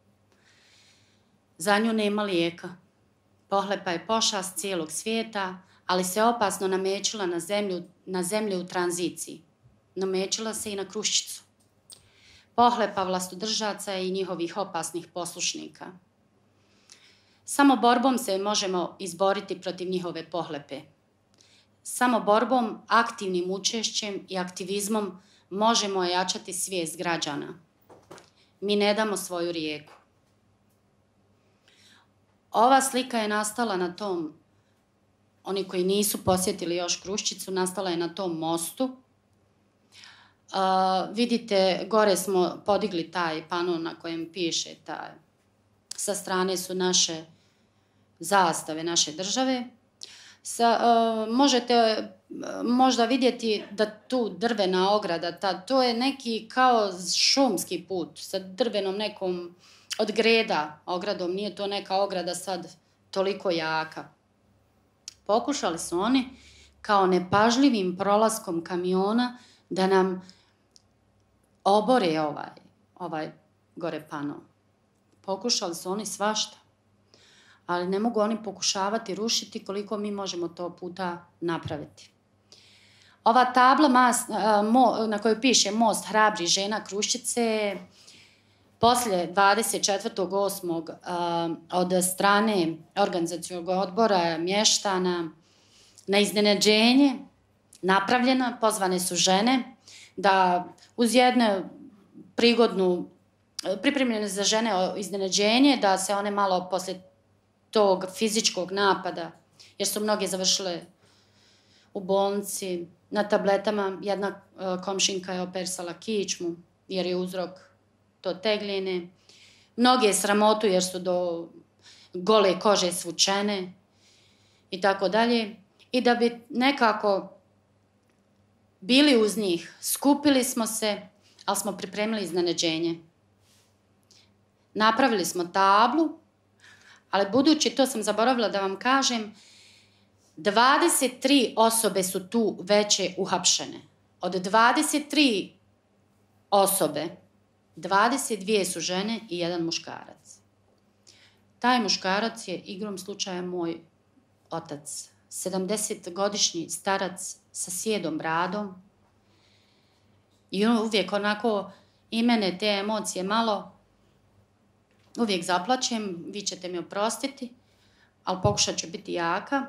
Za nju nema lijeka. Pohlepa je pošast cijelog svijeta, ali se opasno namećila na zemlju, na zemlju u tranziciji. Namećila se i na Kruščicu. Pohlepa vlastodržaca i njihovih opasnih poslušnika. Samo borbom se možemo izboriti protiv njihove pohlepe. Samo borbom, aktivnim učešćem i aktivizmom možemo ojačati svijest građana. Mi ne damo svoju rijeku. Ova slika je nastala na tom, oni koji nisu posjetili još Kruščicu, nastala je na tom mostu. Uh, vidite, gore smo podigli taj pano na kojem piše taj, sa strane su naše zastave, naše države. Sa, uh, možete uh, možda vidjeti da tu drvena ograda, ta, to je neki kao šumski put sa drvenom nekom od greda ogradom, nije to neka ograda sad toliko jaka. Pokušali su oni kao nepažljivim prolaskom kamiona da nam obore ovaj, ovaj gore pano. Pokušali su oni svašta, ali ne mogu oni pokušavati rušiti koliko mi možemo to puta napraviti. Ova tabla mas, mo, na kojoj piše Most hrabri žena Kruščice poslije dvadeset četvrtog osmog od strane organizacionog odbora mještana na iznenađenje napravljena, pozvane su žene da uz jednu prigodnu, pripremljene za žene iznenađenje, da se one malo poslije tog fizičkog napada, jer su mnoge završile u bolnici, na tabletama, jedna komšinka je opersala kičmu, jer je uzrok to tegljene. Mnoge je sramotu jer su do gole kože svučene i tako dalje. I da bi nekako bili uz njih, skupili smo se, ali smo pripremili iznenađenje. Napravili smo tablu, ali budući, to sam zaboravila da vam kažem, dvadeset tri osobe su tu veće uhapšene. Od dvadeset tri osobe, dvadeset dvije su žene i jedan muškarac. Taj muškarac je igrom slučaja moj otac. sedamdesetogodišnji starac sa sjedom bradom. I uvijek onako i mene te emocije malo, uvijek zaplačem, vi ćete mi oprostiti, ali pokušat ću biti jaka.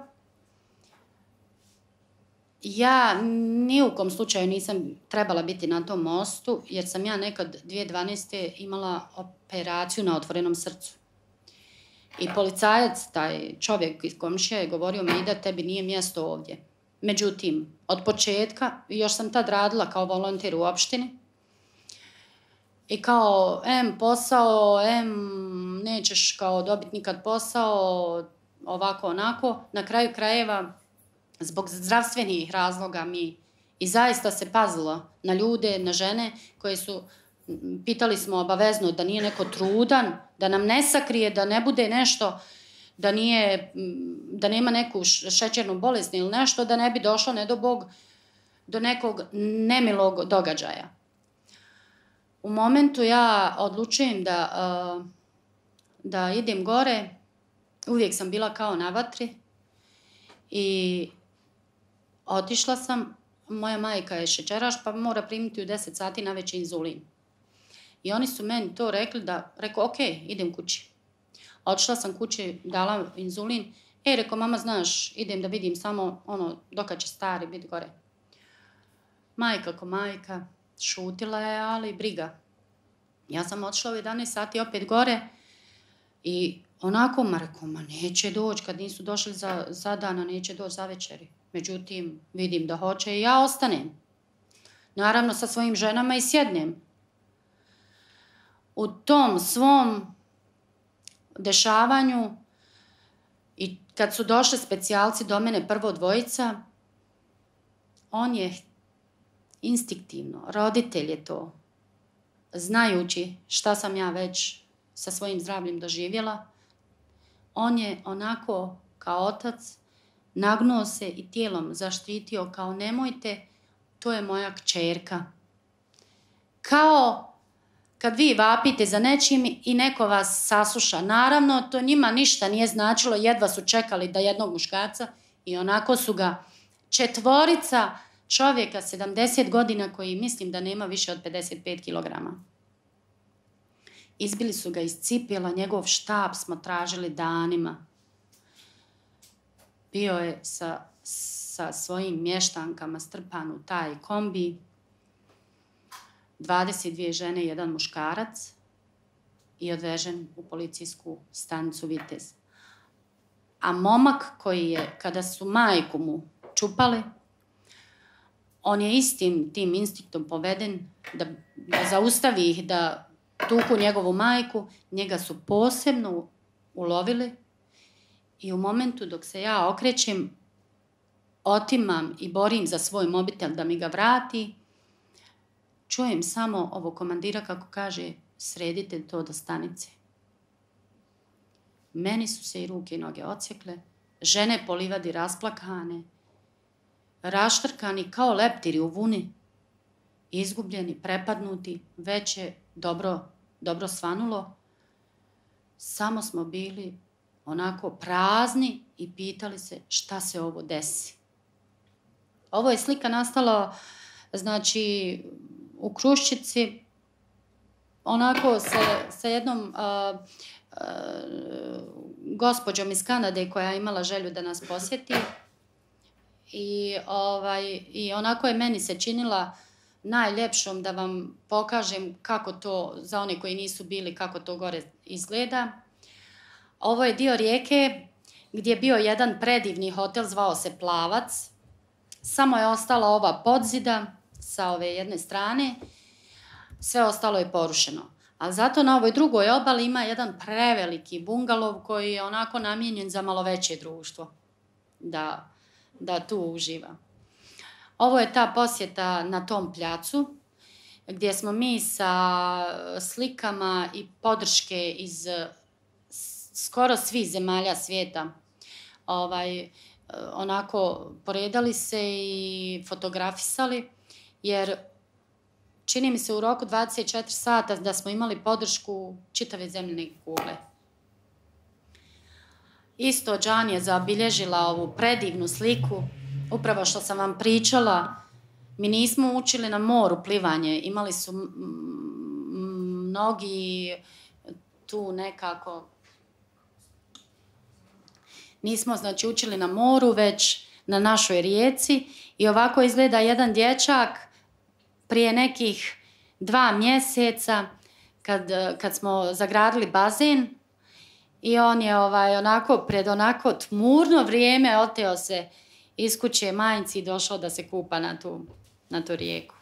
Ja ni u kom slučaju nisam trebala biti na tom mostu, jer sam ja nekad dvije tisuće dvanaeste. imala operaciju na otvorenom srcu. I policajac, taj čovjek iz komšija, je govorio mi da tebi nije mjesto ovdje. Međutim, od početka, još sam tad radila kao volonter u opštini, i kao, em posao, em nećeš kao dobiti nikad posao, ovako onako, na kraju krajeva, zbog zdravstvenih razloga mi, i zaista se pazilo na ljude, na žene koje su, pitali smo obavezno da nije neko trudan, da nam ne sakrije, da ne bude nešto, da nije, da nema neku šećernu bolest ili nešto, da ne bi došlo, ne do Bog, do nekog nemilog događaja. U momentu ja odlučujem da, da idem gore, uvijek sam bila kao na vatri i otišla sam, moja majka je šećeraš pa mora primiti u deset sati na večer inzulin. I oni su meni to rekli da, rekao, ok, idem kući. Otišla sam kući, dala inzulin. E, rekao, mama, znaš, idem da vidim samo, ono, dokad će stari biti gore. Majka ko majka, šutila je, ali briga. Ja sam otišla u jedanaest sati opet gore i onako, ma rekao, ma neće doći, kad nisu došli za, za dana, neće doći za večeri. Međutim, vidim da hoće i ja ostanem. Naravno, sa svojim ženama i sjednem. U tom svom dešavanju i kad su došli specijalci do mene, prvo dvojica, on je instinktivno, roditelj je to, znajući šta sam ja već sa svojim zdravljem doživjela, on je onako kao otac nagnuo se i tijelom zaštitio kao nemojte, to je moja kćerka. Kao kad vi vapite za nečim i neko vas sasluša. Naravno, to njima ništa nije značilo, jedva su čekali da jednog muškarca i onako su ga četvorica čovjeka sedamdeset godina koji mislim da nema više od pedeset pet kilograma. Izbili su ga iz cipjela, njegov štab smo tražili danima. Bio je sa, sa svojim mještankama strpan u taj kombi. dvadeset dvije žene i jedan muškarac i odvežen u policijsku stanicu Vitez. A momak koji je, kada su majku mu čupali, on je istim tim instinktom poveden da, da zaustavi ih, da tuku njegovu majku, njega su posebno ulovili i u momentu dok se ja okrećem, otimam i borim za svoj mobitel da mi ga vrati, čujem samo ovo komandira kako kaže sredite to do stanice. Meni su se i ruke i noge odsjekle, žene po livadi rasplakane, raštrkani kao leptiri u vuni, izgubljeni, prepadnuti, već je dobro, dobro svanulo. Samo smo bili onako prazni i pitali se šta se ovo desi. Ovo je slika nastala, znači, u Kruščici, onako sa, sa jednom a, a, gospođom iz Kanade koja je imala želju da nas posjeti. I, ovaj, i onako je meni se činila najljepšom da vam pokažem kako to, za one koji nisu bili, kako to gore izgleda. Ovo je dio rijeke gdje je bio jedan predivni hotel, zvao se Plavac. Samo je ostala ova podzida sa ove jedne strane, sve ostalo je porušeno. Ali zato na ovoj drugoj obali ima jedan preveliki bungalov koji je onako namijenjen za malo veće društvo, da, da tu uživa. Ovo je ta posjeta na tom pljacu, gdje smo mi sa slikama i podrške iz skoro svih zemalja svijeta ovaj, onako poredali se i fotografisali, jer čini mi se u roku dvadeset četiri sata da smo imali podršku čitave zemljine kugle. Isto Džan je zabilježila ovu predivnu sliku, upravo što sam vam pričala. Mi nismo učili na moru plivanje, imali su mnogi tu nekako... Nismo, znači, učili na moru, već na našoj rijeci. I ovako izgleda jedan dječak prije nekih dva mjeseca kad, kad smo zagradili bazen i on je ovaj, onako, pred onako tmurno vrijeme oteo se iz kuće majci i došao da se kupa na tu, na tu rijeku.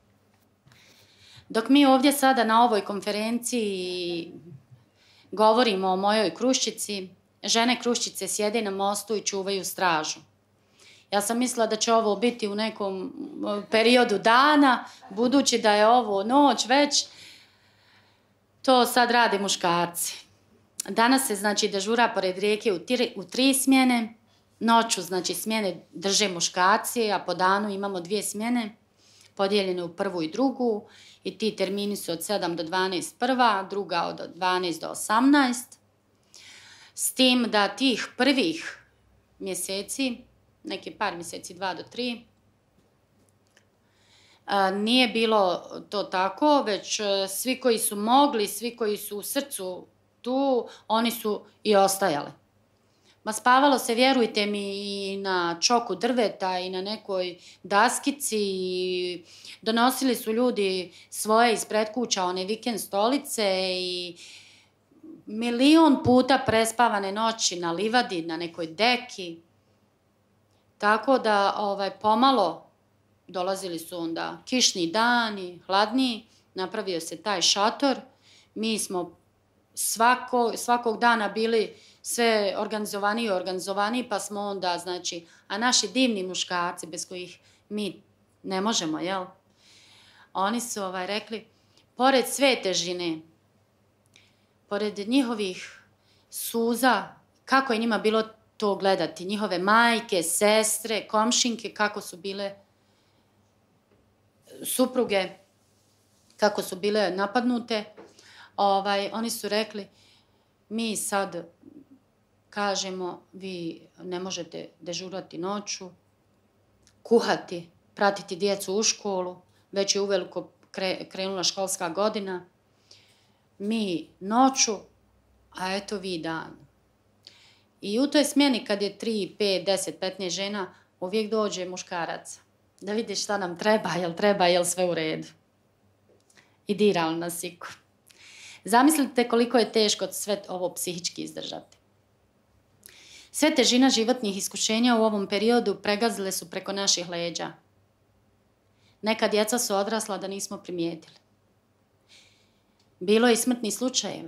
Dok mi ovdje sada na ovoj konferenciji govorimo o mojoj Kruščici, žene Kruščice sjede na mostu i čuvaju stražu. Ja sam mislila da će ovo biti u nekom periodu dana, budući da je ovo noć već, to sad rade muškarci. Danas se, znači, dežura pored rijeke u, tri, u tri smjene, noću, znači, smjene drže muškarci, a po danu imamo dvije smjene, podijeljene u prvu i drugu, i ti termini su od sedam do dvanaest prva, druga od dvanaest do osamnaest. S tim da tih prvih mjeseci, neki par mjeseci, dva do tri, nije bilo to tako, već svi koji su mogli, svi koji su u srcu tu, oni su i ostajali. Ma spavalo se, vjerujte mi, i na čoku drveta i na nekoj daskici, i donosili su ljudi svoje ispred kuća, one vikend stolice, i milion puta prespavane noći na livadi, na nekoj deki. Tako da ovaj, pomalo dolazili su onda kišni dani, hladniji, napravio se taj šator. Mi smo svako, svakog dana bili sve organizovaniji i organizovaniji, pa smo onda, znači, a naši divni muškarci bez kojih mi ne možemo, jel? Oni su ovaj, rekli, pored sve težine, pored njihovih suza, kako je njima bilo to gledati, njihove majke, sestre, komšinke, kako su bile supruge, kako su bile napadnute, ovaj, oni su rekli, mi sad kažemo, vi ne možete dežurati noću, kuhati, pratiti djecu u školu, već je uveliko kre, krenula školska godina, mi noću, a eto vi dan. I u toj smjeni kad je tri, pet, deset, petnaest žena, uvijek dođe muškarac da vidi šta nam treba, jel treba, jel sve u redu. I dirali na siku. Zamislite koliko je teško sve ovo psihički izdržati. Sve težina životnih iskušenja u ovom periodu pregazile su preko naših leđa. Neka djeca su odrasla da nismo primijetili. Bilo je i smrtnih slučajeva.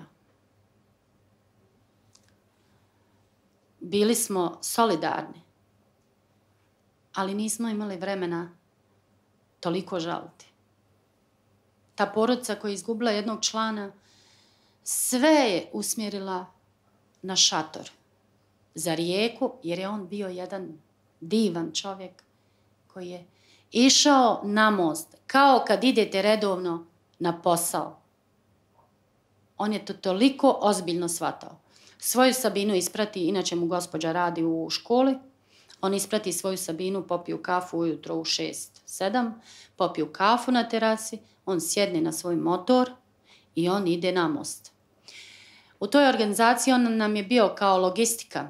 Bili smo solidarni, ali nismo imali vremena toliko žaliti. Ta porodica koja je izgubila jednog člana, sve je usmjerila na šator za rijeku, jer je on bio jedan divan čovjek koji je išao na most, kao kad idete redovno na posao. On je to toliko ozbiljno shvatao. Svoju Sabinu isprati, inače mu gospođa radi u školi, on isprati svoju Sabinu, popiju kafu ujutro u šest, sedam, popiju kafu na terasi, on sjedne na svoj motor i on ide na most. U toj organizaciji on nam je bio kao logistika.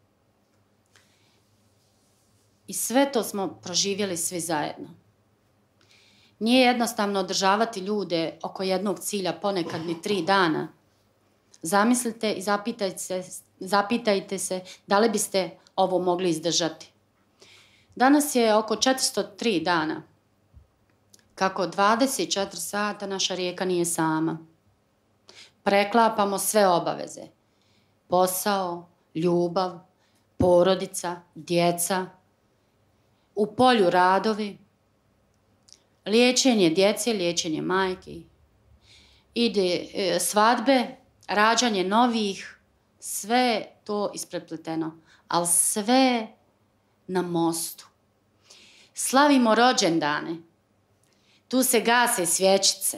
I sve to smo proživjeli svi zajedno. Nije jednostavno održavati ljude oko jednog cilja ponekad ni tri dana. Zamislite i zapitajte se, zapitajte se da li biste ovo mogli izdržati. Danas je oko četiristo tri dana. Kako dvadeset četiri sata naša rijeka nije sama. Preklapamo sve obaveze. Posao, ljubav, porodica, djeca. U polju radovi. Liječenje djece, liječenje majki. Ide e, svadbe, rađanje novih. Sve to isprepleteno. Ali sve na mostu. Slavimo rođendane. Tu se gase svječice.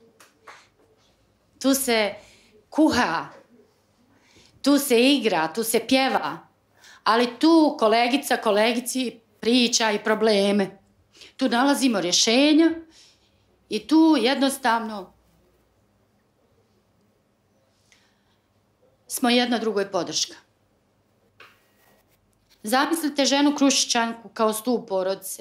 Tu se kuha. Tu se igra, tu se pjeva. Ali tu kolegica kolegici priča i probleme. Tu nalazimo rješenja i tu jednostavno smo jedna drugoj podrška. Zamislite ženu Kruščićanku kao stup porodice.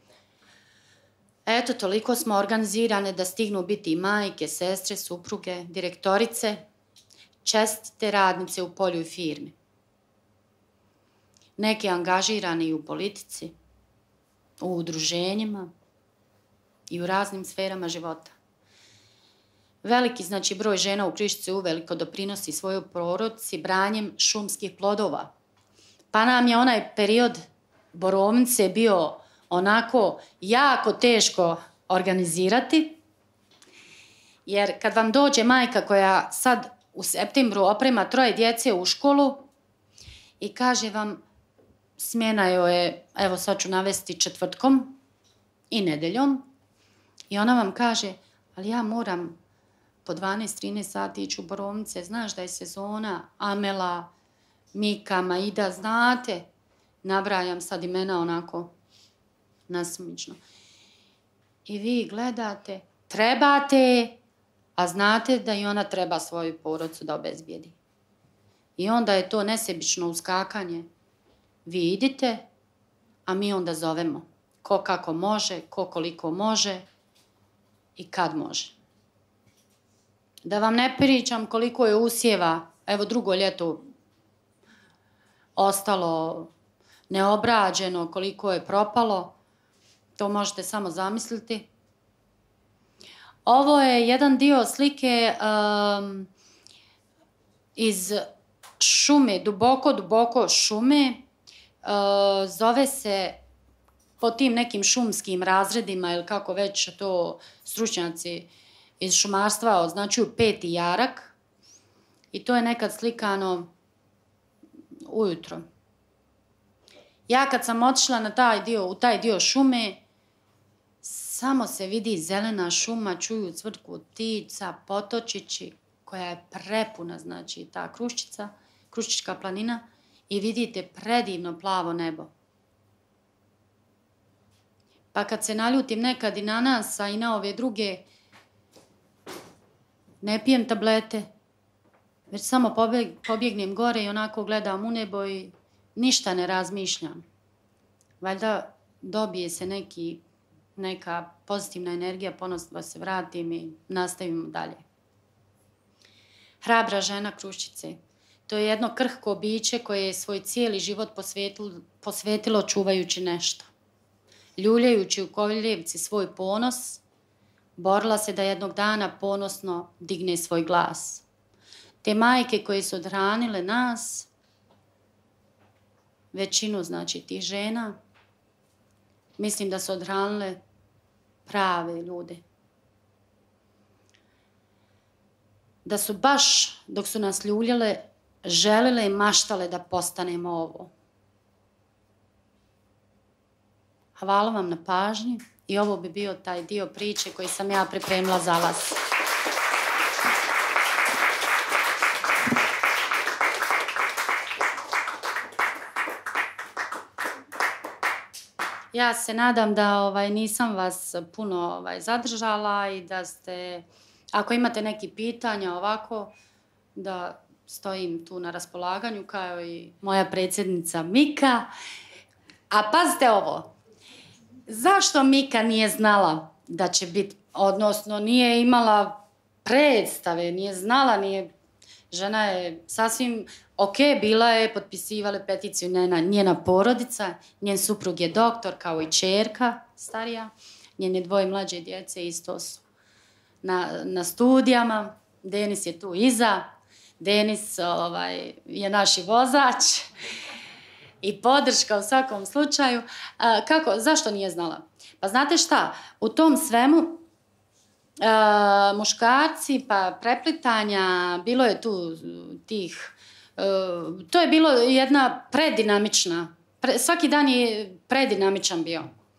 Eto, toliko smo organizirane da stignu biti i majke, sestre, supruge, direktorice, čestite radnice u polju i firmi. Neke angažirane i u politici, u udruženjima i u raznim sferama života. Veliki, znači, broj žena u Križici uveliko doprinosi svojoj porodici branjem šumskih plodova. Pa nam je onaj period borovnice bio onako jako teško organizirati, jer kad vam dođe majka koja sad u septembru oprema troje djece u školu i kaže vam smjena joj je, evo sad ću navesti, četvrtkom i nedeljom, i ona vam kaže, ali ja moram po dvanaest trinaest sati ići u borovnice, znaš da je sezona, Amela, Mika, Maida, znate, nabrajam sad imena onako nasumično. I vi gledate, trebate, a znate da i ona treba svoju porodicu da obezbijedi. I onda je to nesebično uskakanje. Vi idite, a mi onda zovemo. Ko kako može, ko koliko može i kad može. Da vam ne pričam koliko je usjeva, evo drugo ljeto ostalo neobrađeno, koliko je propalo, to možete samo zamisliti. Ovo je jedan dio slike um, iz šume, duboko, duboko šume. Uh, zove se po tim nekim šumskim razredima, ili kako već to stručnjaci iz šumarstva označuju, peti jarak. I to je nekad slikano ujutro. Ja kad sam otišla na taj dio, u taj dio šume, samo se vidi zelena šuma, čuju cvrtku ptica, potočići, koja je prepuna, znači ta Kruščica, Kruščićka planina, i vidite predivno plavo nebo. Pa kad se naljutim nekad i na nas, a i na ove druge, ne pijem tablete, već samo pobjegnem gore i onako gledam u nebo i ništa ne razmišljam. Valjda dobije se neki, neka pozitivna energija, ponosno se vratim i nastavimo dalje. Hrabra žena Kruščice. To je jedno krhko biće koje je svoj cijeli život posvetilo, posvetilo čuvajući nešto. Ljuljajući u koljevci svoj ponos, borila se da jednog dana ponosno digne svoj glas. Te majke koje su odhranile nas, većinu, znači, tih žena, mislim da su odhranile prave ljude. Da su baš, dok su nas ljuljale, želile i maštale da postanemo ovo. Hvala vam na pažnji i ovo bi bio taj dio priče koji sam ja pripremila za vas. Ja se nadam da ovaj, nisam vas puno ovaj, zadržala i da ste, ako imate neki pitanja ovako, da stojim tu na raspolaganju kao i moja predsjednica Mika. A pazite ovo, zašto Mika nije znala da će biti, odnosno nije imala predstave, nije znala, nije, žena je sasvim ok, bila je, potpisivala peticiju njena, njena porodica, njen suprug je doktor kao i čerka starija, njene dvoje mlađe djece isto su na, na studijama, Denis je tu iza, Denis ovaj, je naš vozač i podrška u svakom slučaju. A, kako, zašto nije znala? Pa znate šta, u tom svemu a, muškarci, pa preplitanja, bilo je tu tih, a, to je bilo jedna predinamična, pre, svaki dan je predinamičan bio.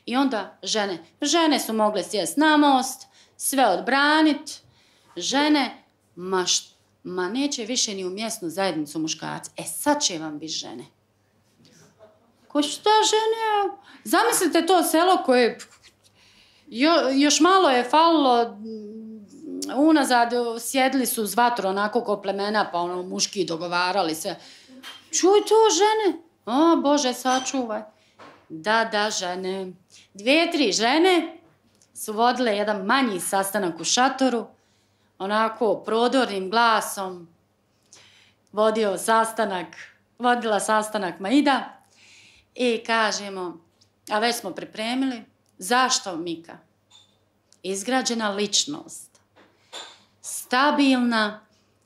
I onda žene. Žene su mogle sjest na most, sve odbranit. Žene, ma, št, ma neće više ni u mjesnu zajednicu muškarci. E sad će vam biti žene. Ko šta žene? Zamislite to selo koje jo, još malo je falilo unazad, sjedili su uz vatru onako ko plemena, pa ono muški dogovarali se. Čuj to žene? O Bože, sačuvaj. Da, da, žene. Dvije, tri žene su vodile jedan manji sastanak u šatoru, onako prodornim glasom vodio sastanak, vodila sastanak Maida i kažemo, a već smo pripremili, zašto Mika? Izgrađena ličnost, stabilna,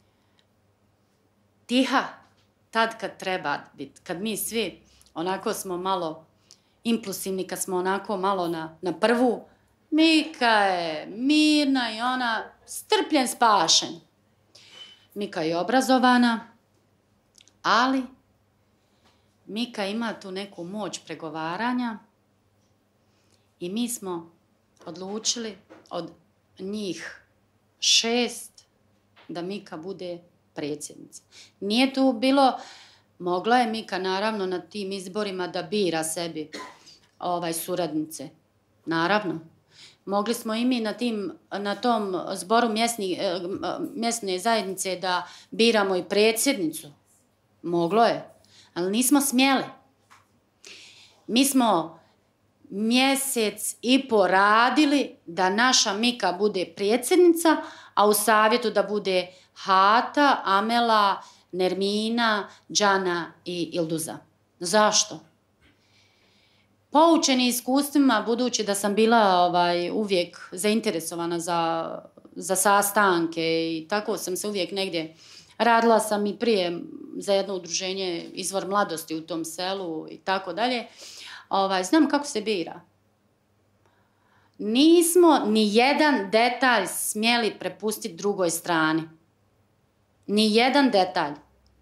tiha, tad kad treba biti, kad mi svi onako smo malo impulsivni, kad smo onako malo na, na prvu, Mika je mirna i ona strpljen, spašen. Mika je obrazovana, ali Mika ima tu neku moć pregovaranja i mi smo odlučili od njih šest da Mika bude predsjednica. Nije tu bilo, mogla je Mika naravno na tim izborima da bira sebi ovaj, suradnice. Naravno. Mogli smo i mi na, tim, na tom zboru mjesni, mjesne zajednice da biramo i predsjednicu. Moglo je, ali nismo smjeli. Mi smo mjesec i po radili da naša Mika bude predsjednica, a u savjetu da bude Hata, Amela, Nermina, Džana i Ilduza. Zašto? Poučeni iskustvima, budući da sam bila ovaj, uvijek zainteresovana za, za sastanke i tako sam se uvijek negdje, radila sam i prije za jedno udruženje Izvor mladosti u tom selu i tako dalje, ovaj, znam kako se bira. Nismo ni jedan detalj smjeli prepustiti drugoj strani. Ni jedan detalj.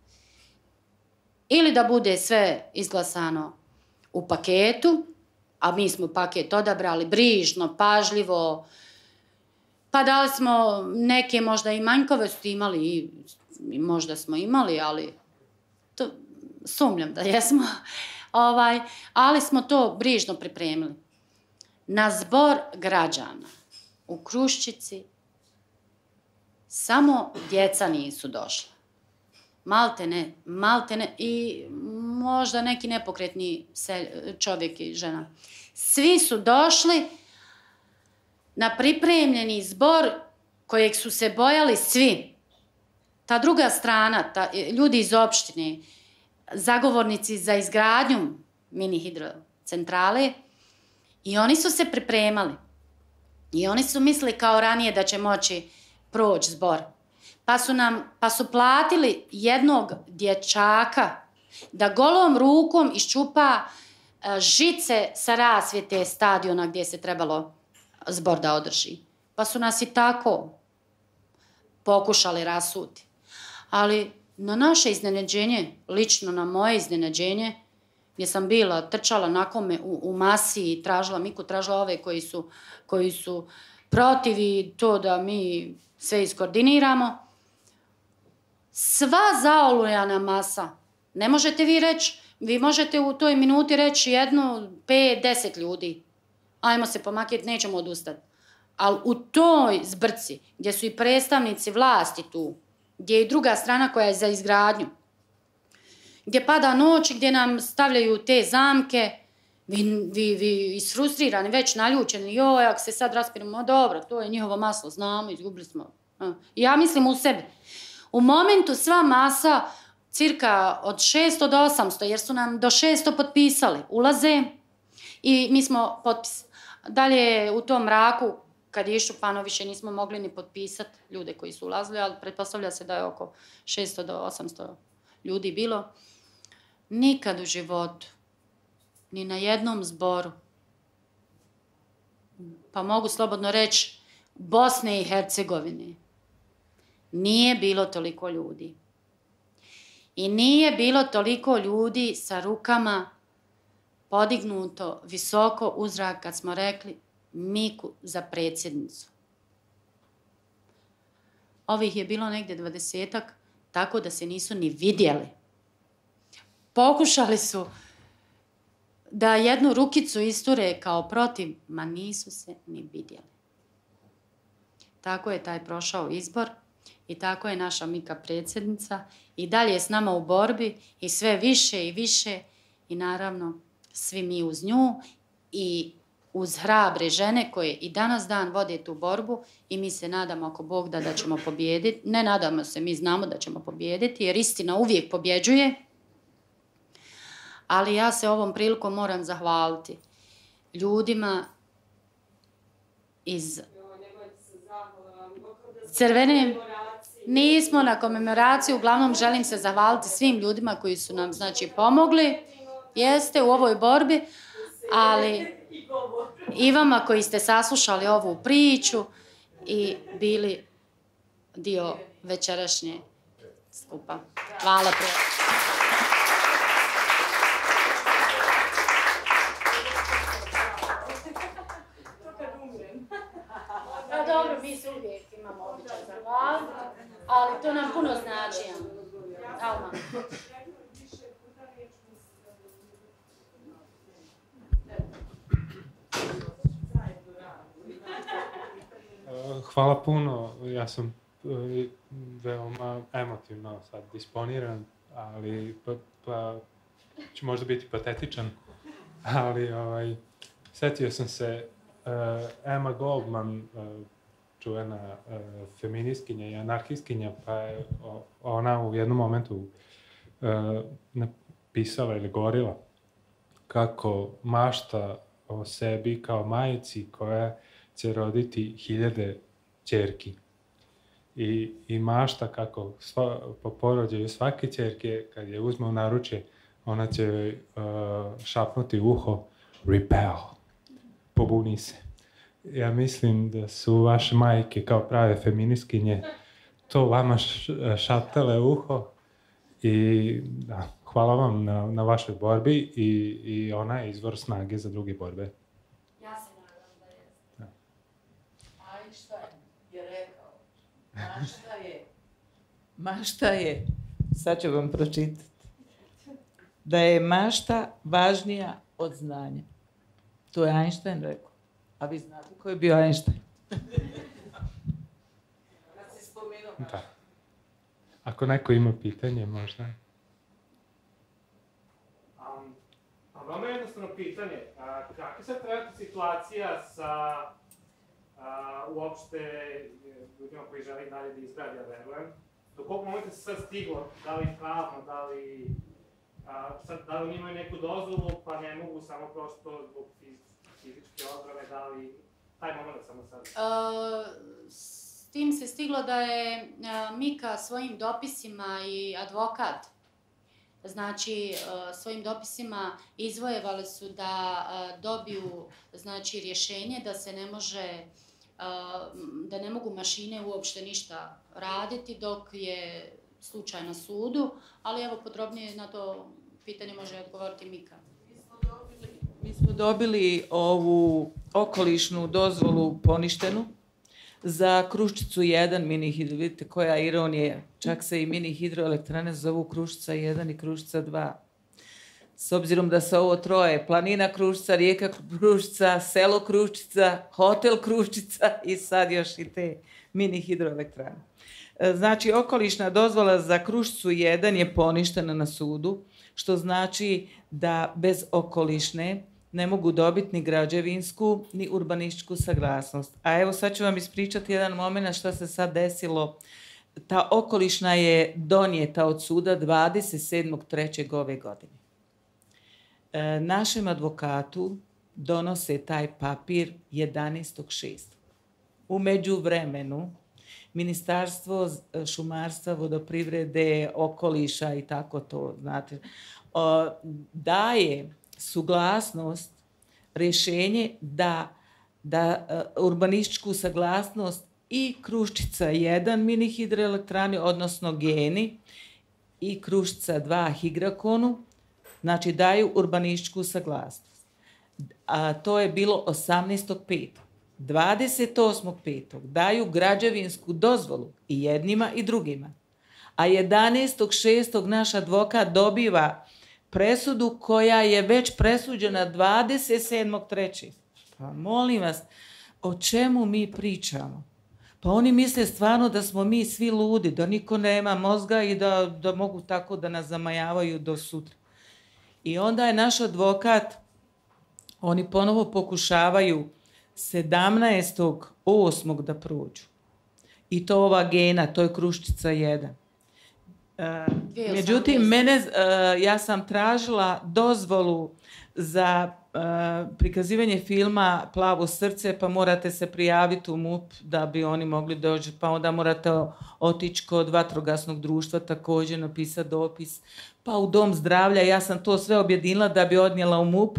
Ili da bude sve izglasano u paketu, a mi smo paket odabrali brižno, pažljivo, pa da li smo neke možda i manjkavosti imali, i možda smo imali, ali to, sumnjam da jesmo, ovaj, ali smo to brižno pripremili. Na zbor građana u Kruščici samo djeca nisu došla. Malte ne, malte ne, i možda neki nepokretni čovjek i žena. Svi su došli na pripremljeni zbor kojeg su se bojali svi. Ta druga strana, ta, ljudi iz opštine, zagovornici za izgradnju mini hidrocentrale, i oni su se pripremali. I oni su mislili kao ranije da će moći proći zbor. Pa su, nam, pa su platili jednog dječaka da golom rukom iščupa žice sa rasvjete stadiona gdje se trebalo zbor da održi. Pa su nas i tako pokušali rasuti. Ali na naše iznenađenje, lično na moje iznenađenje, gdje sam bila, trčala nakome u, u masi i tražila Miku, tražila ove koji su, koji su protiv i to da mi sve iskoordiniramo. Sva zaolujana masa, ne možete vi reći, vi možete u toj minuti reći jednu, pet, deset ljudi. Ajmo se pomakjeti, nećemo odustati. Ali u toj zbrci, gdje su i predstavnici vlasti tu, gdje je i druga strana koja je za izgradnju, gdje pada noć, gdje nam stavljaju te zamke, vi, vi, vi isfrustrirani, već naljučeni, joj, ako se sad raspiramo, dobro, to je njihovo maslo, znamo, izgubili smo. Ja mislim u sebi. U momentu sva masa, cirka od šesto do osamsto, jer su nam do šesto potpisali, ulaze i mi smo potpis. Dalje u tom mraku, kad je iščupano, više nismo mogli ni potpisati ljude koji su ulazili, ali pretpostavlja se da je oko šesto do osamsto ljudi bilo. Nikad u životu, ni na jednom zboru, pa mogu slobodno reći Bosne i Hercegovine, nije bilo toliko ljudi. I nije bilo toliko ljudi sa rukama podignuto visoko u zrak kad smo rekli Miku za predsjednicu. Ovih je bilo negdje dvadesetak, tako da se nisu ni vidjeli. Pokušali su da jednu rukicu isture kao protiv, ma nisu se ni vidjeli. Tako je taj prošao izbor i tako je naša Mika predsjednica i dalje je s nama u borbi i sve više i više i naravno svi mi uz nju i uz hrabre žene koje i danas dan vode tu borbu i mi se nadamo ako Bog da da ćemo pobijediti. Ne nadamo se, mi znamo da ćemo pobijediti jer istina uvijek pobjeđuje. Ali ja se ovom prilikom moram zahvaliti ljudima iz Crvene. Nismo na komemoraciju, uglavnom želim se zahvaliti svim ljudima koji su nam znači pomogli. Jeste u ovoj borbi, ali i vama koji ste saslušali ovu priču i bili dio večerašnje skupa. Hvala pre. Pa dobro, mi se uvijek imamo običaj zahvaliti, ali to nam puno znači. Alma. Hvala puno, ja sam veoma emotivno sad disponiran, ali pa, pa ću možda biti patetičan, ali ovaj, setio sam se uh, Emma Goldman, uh, čuvena uh, feministkinja i anarhistkinja, pa je o, ona u jednom momentu uh, napisala ili govorila kako mašta o sebi kao majici koja će roditi hiljade ćerki. I, i mašta kako sva, po porođaju svake ćerke, kad je uzme u naručje, ona će joj uh, šapnuti u uho repel, pobuni se. Ja mislim da su vaše majke kao prave feministkinje to vama šaptale u uho i da, hvala vam na, na vašoj borbi i, i ona je izvor snage za druge borbe. Ja se nadam da je. Da. Einstein je rekao, mašta je, mašta je, sad ću vam pročitati, da je mašta važnija od znanja. To je Einstein rekao. A vi znate ko je bio Einstein? Kad si spomenuo mašta. Da. Ako neko ima pitanje, možda. Um, a vama je jednostavno pitanje. A, kakva je sad trenutna situacija sa a, uopšte ljudima koji žele dalje da izgradi, ja verujem? Do kog momenta se sad stiglo? Da li pravno, da li... A, sad, da li imaju neku dozvolu, pa ne mogu samo prosto zbog fizičke odbrane, da li... Taj moment samo sad. Uh, s tim se stiglo da je uh, Mika svojim dopisima i advokat, znači uh, svojim dopisima izvojevali su da uh, dobiju znači rješenje da se ne može, uh, da ne mogu mašine uopšte ništa raditi dok je slučaj na sudu, ali evo podrobnije na to pitanje može odgovoriti Mika. Mi smo dobili ovu okolišnu dozvolu poništenu za Kruščicu jedan mini hidro, vidite koja ironija, čak se i mini hidroelektrane zovu Kruščica jedan i Kruščica dva. S obzirom da se ovo troje, planina Kruščica, rijeka Kruščica, selo Kruščica, hotel Kruščica i sad još i te mini hidroelektrane. Znači, okolišna dozvola za Kruščicu jedan je poništena na sudu, što znači da bez okolišne ne mogu dobiti ni građevinsku, ni urbanističku saglasnost. A evo sad ću vam ispričati jedan moment što se sad desilo. Ta okolišna je donijeta od suda dvadeset sedmog trećeg ove godine. E, našem advokatu donose taj papir jedanaestog šestog U međuvremenu Ministarstvo šumarstva, vodoprivrede, okoliša i tako to, znate, o, daje suglasnost, rješenje da, da uh, urbanističku saglasnost i Kruščica jedan mini hidroelektrani, odnosno Geni, i Kruščica dva Higrakonu, Znači, daju urbanističku saglasnost. A to je bilo osamnaestog petog dvadeset osmog petog daju građevinsku dozvolu i jednima i drugima. A jedanaestog šestog naš advokat dobiva presudu koja je već presuđena dvadeset sedmog trećeg Pa molim vas, o čemu mi pričamo? Pa oni misle stvarno da smo mi svi ludi, da niko nema mozga i da, da mogu tako da nas zamajavaju do sutra. I onda je naš advokat, oni ponovo pokušavaju sedamnaestog osmog da prođu. I to ova Gena, to je Kruščica jedan. Uh, međutim, mene, uh, ja sam tražila dozvolu za uh, prikazivanje filma Plavo srce, pa morate se prijaviti u MUP da bi oni mogli doći, pa onda morate otići kod vatrogasnog društva, također napisati dopis, pa u dom zdravlja. Ja sam to sve objedinila da bi odnijela u MUP,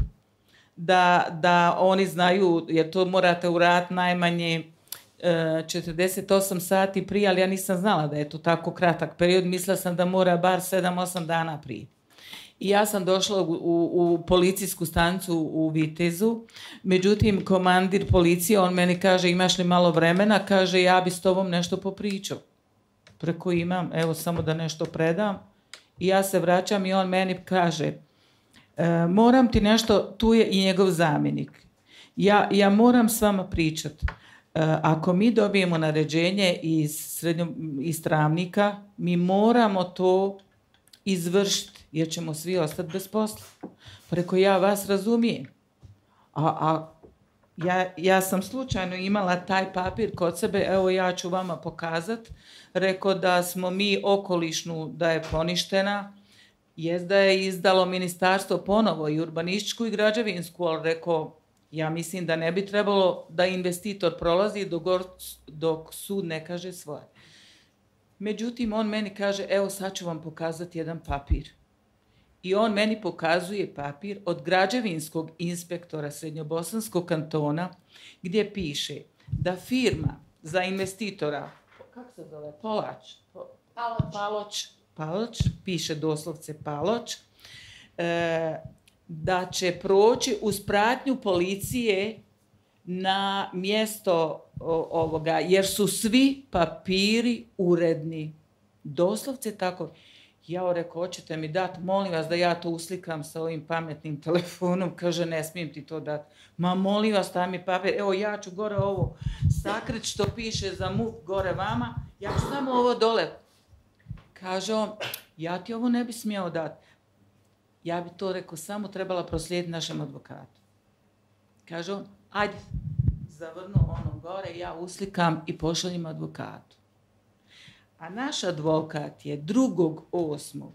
da, da oni znaju, jer to morate uraditi najmanje četrdeset osam sati prije, ali ja nisam znala da je to tako kratak period, mislila sam da mora bar sedam osam dana prije. I ja sam došla u, u, u policijsku stanicu u Vitezu, međutim komandir policije, on meni kaže imaš li malo vremena, kaže ja bi s tobom nešto popričao. Preko imam, evo samo da nešto predam. I ja se vraćam i on meni kaže e, moram ti nešto, tu je i njegov zamjenik. Ja, ja moram s vama pričati. Ako mi dobijemo naređenje iz, srednjo, iz Travnika, mi moramo to izvršiti, jer ćemo svi ostati bez posla. Preko ja vas razumijem. A, a ja, ja sam slučajno imala taj papir kod sebe, evo ja ću vama pokazati. Rekao da smo mi okolišnu, da je poništena, jest da je izdalo ministarstvo ponovo i urbanističku i građevinsku, ali rekao, ja mislim da ne bi trebalo da investitor prolazi dok, dok sud ne kaže svoje. Međutim, on meni kaže, evo sad ću vam pokazati jedan papir. I on meni pokazuje papir od građevinskog inspektora Srednjobosanskog kantona gdje piše da firma za investitora, kako se zove, Polač, Paloč, Paloč, Paloč piše doslovce Paloč, e, da će proći uz pratnju policije na mjesto ovoga, jer su svi papiri uredni. Doslovce tako. Ja rekao, hoćete mi dati, molim vas da ja to uslikam sa ovim pametnim telefonom. Kaže, ne smijem ti to dati. Ma molim vas, daj mi papir. Evo, ja ću gore ovo sakrit što piše za MUP gore vama. Ja ću samo ovo dole. Kaže on, ja ti ovo ne bi smjeo dati. Ja bi to rekao, samo trebala proslijediti našem advokatu. Kaže on, ajde, zavrnu ono gore, ja uslikam i pošaljem advokatu. A naš advokat je drugog osmog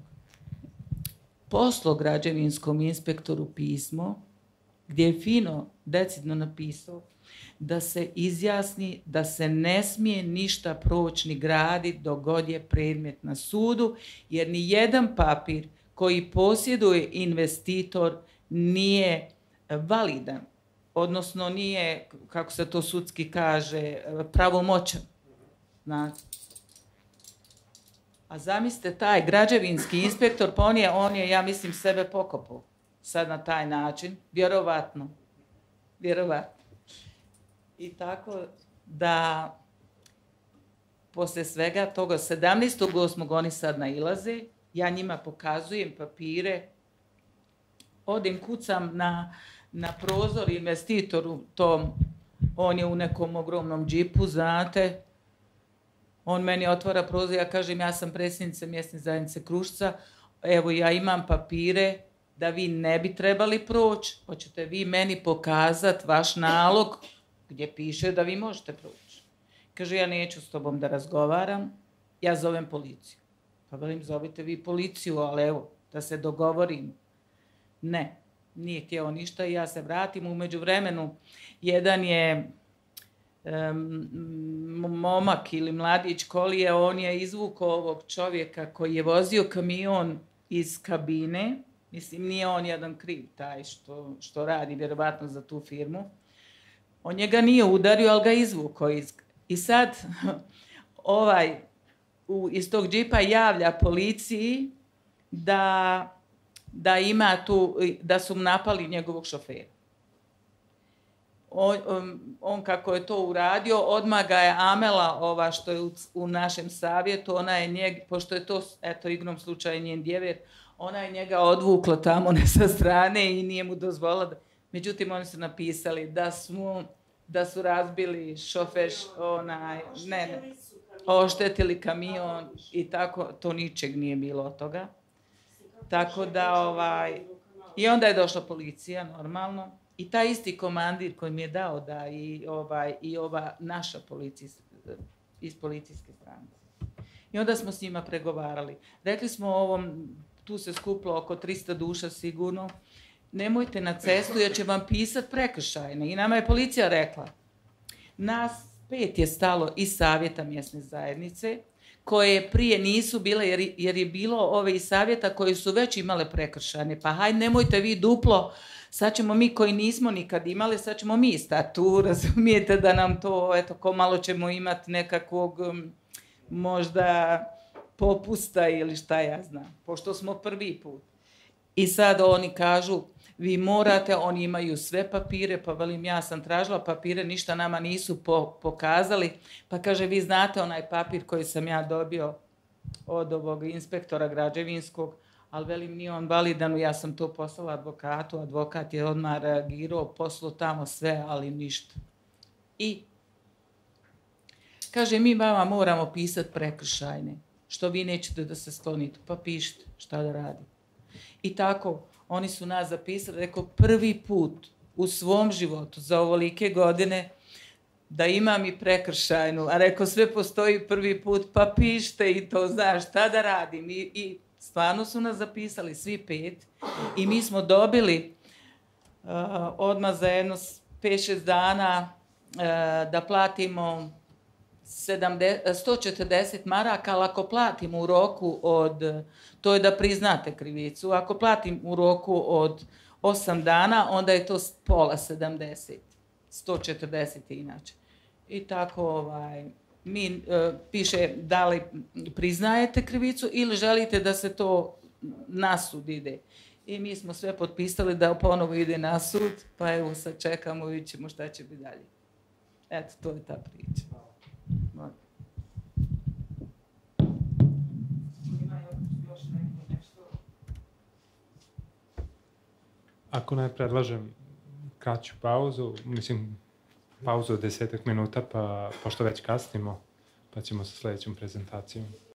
poslao građevinskom inspektoru pismo gdje je fino, decidno napisao da se izjasni da se ne smije ništa proći ni graditi dok god je predmet na sudu, jer ni jedan papir koji posjeduje investitor nije validan, odnosno nije, kako se to sudski kaže, pravomoćan. Znači. A zamislite, taj građevinski inspektor, pa on je, on je, ja mislim, sebe pokopao sad na taj način, vjerovatno, vjerovatno. I tako da, poslije svega toga, sedamnaestog osmog oni sad nailaze, ja njima pokazujem papire, odem kucam na, na prozor investitoru tom, on je u nekom ogromnom džipu, znate, on meni otvara prozor, ja kažem, ja sam predsjednica mjesne zajednice Kruščica, evo ja imam papire da vi ne bi trebali proći, hoćete vi meni pokazati vaš nalog gdje piše da vi možete proći. Kaže, ja neću s tobom da razgovaram, ja zovem policiju. Pa velim, zovite vi policiju, ali evo, da se dogovorim. Ne, nije htjeo ništa i ja se vratim. U međuvremenu, jedan je um, momak ili mladić Kolije, on je izvukao ovog čovjeka koji je vozio kamion iz kabine. Mislim, nije on jedan kriv taj što, što radi vjerovatno za tu firmu. On njega nije udario, ali ga izvukao. Iz... I sad, ovaj... U, iz tog džipa javlja policiji da, da ima tu, da su napali njegovog šofera. On, on, on kako je to uradio, odmah ga je Amela, ova što je u, u našem savjetu, ona je njeg, pošto je to, eto, igrom slučaju njen djever, ona je njega odvukla tamo ne sa strane i nije mu dozvolila da... Međutim, oni su napisali da su, da su razbili šofer, onaj, ne, ne, oštetili kamion i tako, to ničeg nije bilo od toga. Tako da, ovaj, i onda je došla policija, normalno, i taj isti komandir koji mi je dao da i, ovaj, i ova naša policijska, iz policijske strane. I onda smo s njima pregovarali. Rekli smo ovom, tu se skupilo oko tristo duša sigurno, nemojte na cestu jer će vam pisati prekršajne. I nama je policija rekla, nas pet je stalo iz savjeta mjesne zajednice, koje prije nisu bile, jer, jer je bilo ove iz savjeta koji su već imale prekršajne. Pa hajde, nemojte vi duplo, sad ćemo mi koji nismo nikad imali, sad ćemo mi stati tu, razumijete da nam to, eto, ko malo ćemo imati nekakvog možda popusta ili šta ja znam, pošto smo prvi put. I sad oni kažu, vi morate, oni imaju sve papire, pa velim, ja sam tražila papire, ništa nama nisu po, pokazali, pa kaže, vi znate onaj papir koji sam ja dobio od ovog inspektora građevinskog, ali velim, nije on validan, ja sam to poslala advokatu, advokat je odmah reagirao, poslao tamo sve, ali ništa. I kaže, mi vama moramo pisati prekršajne, što vi nećete da se sklonite, pa pišite, šta da radi. I tako, oni su nas zapisali, rekao, prvi put u svom životu za ovolike godine da imam i prekršajnu, a rekao, sve postoji prvi put, pa pišite i to, znaš, šta da radim. I, i stvarno su nas zapisali, svi pet, i mi smo dobili uh, odmah za jedno pet šest dana uh, da platimo sto četrdeset maraka, ali ako platim u roku od, to je da priznate krivicu, ako platim u roku od osam dana, onda je to pola sedamdeset, sto četrdeset inače. I tako, ovaj, mi e, piše da li priznajete krivicu ili želite da se to na sud ide. I mi smo sve potpisali da ponovo ide na sud, pa evo sad čekamo, vidjet ćemo šta će biti dalje. Eto, to je ta priča. Ako ne, predlažem kraću pauzu, mislim pauzu od desetak minuta, pa pošto već kasnimo, pa ćemo sa sljedećom prezentacijom.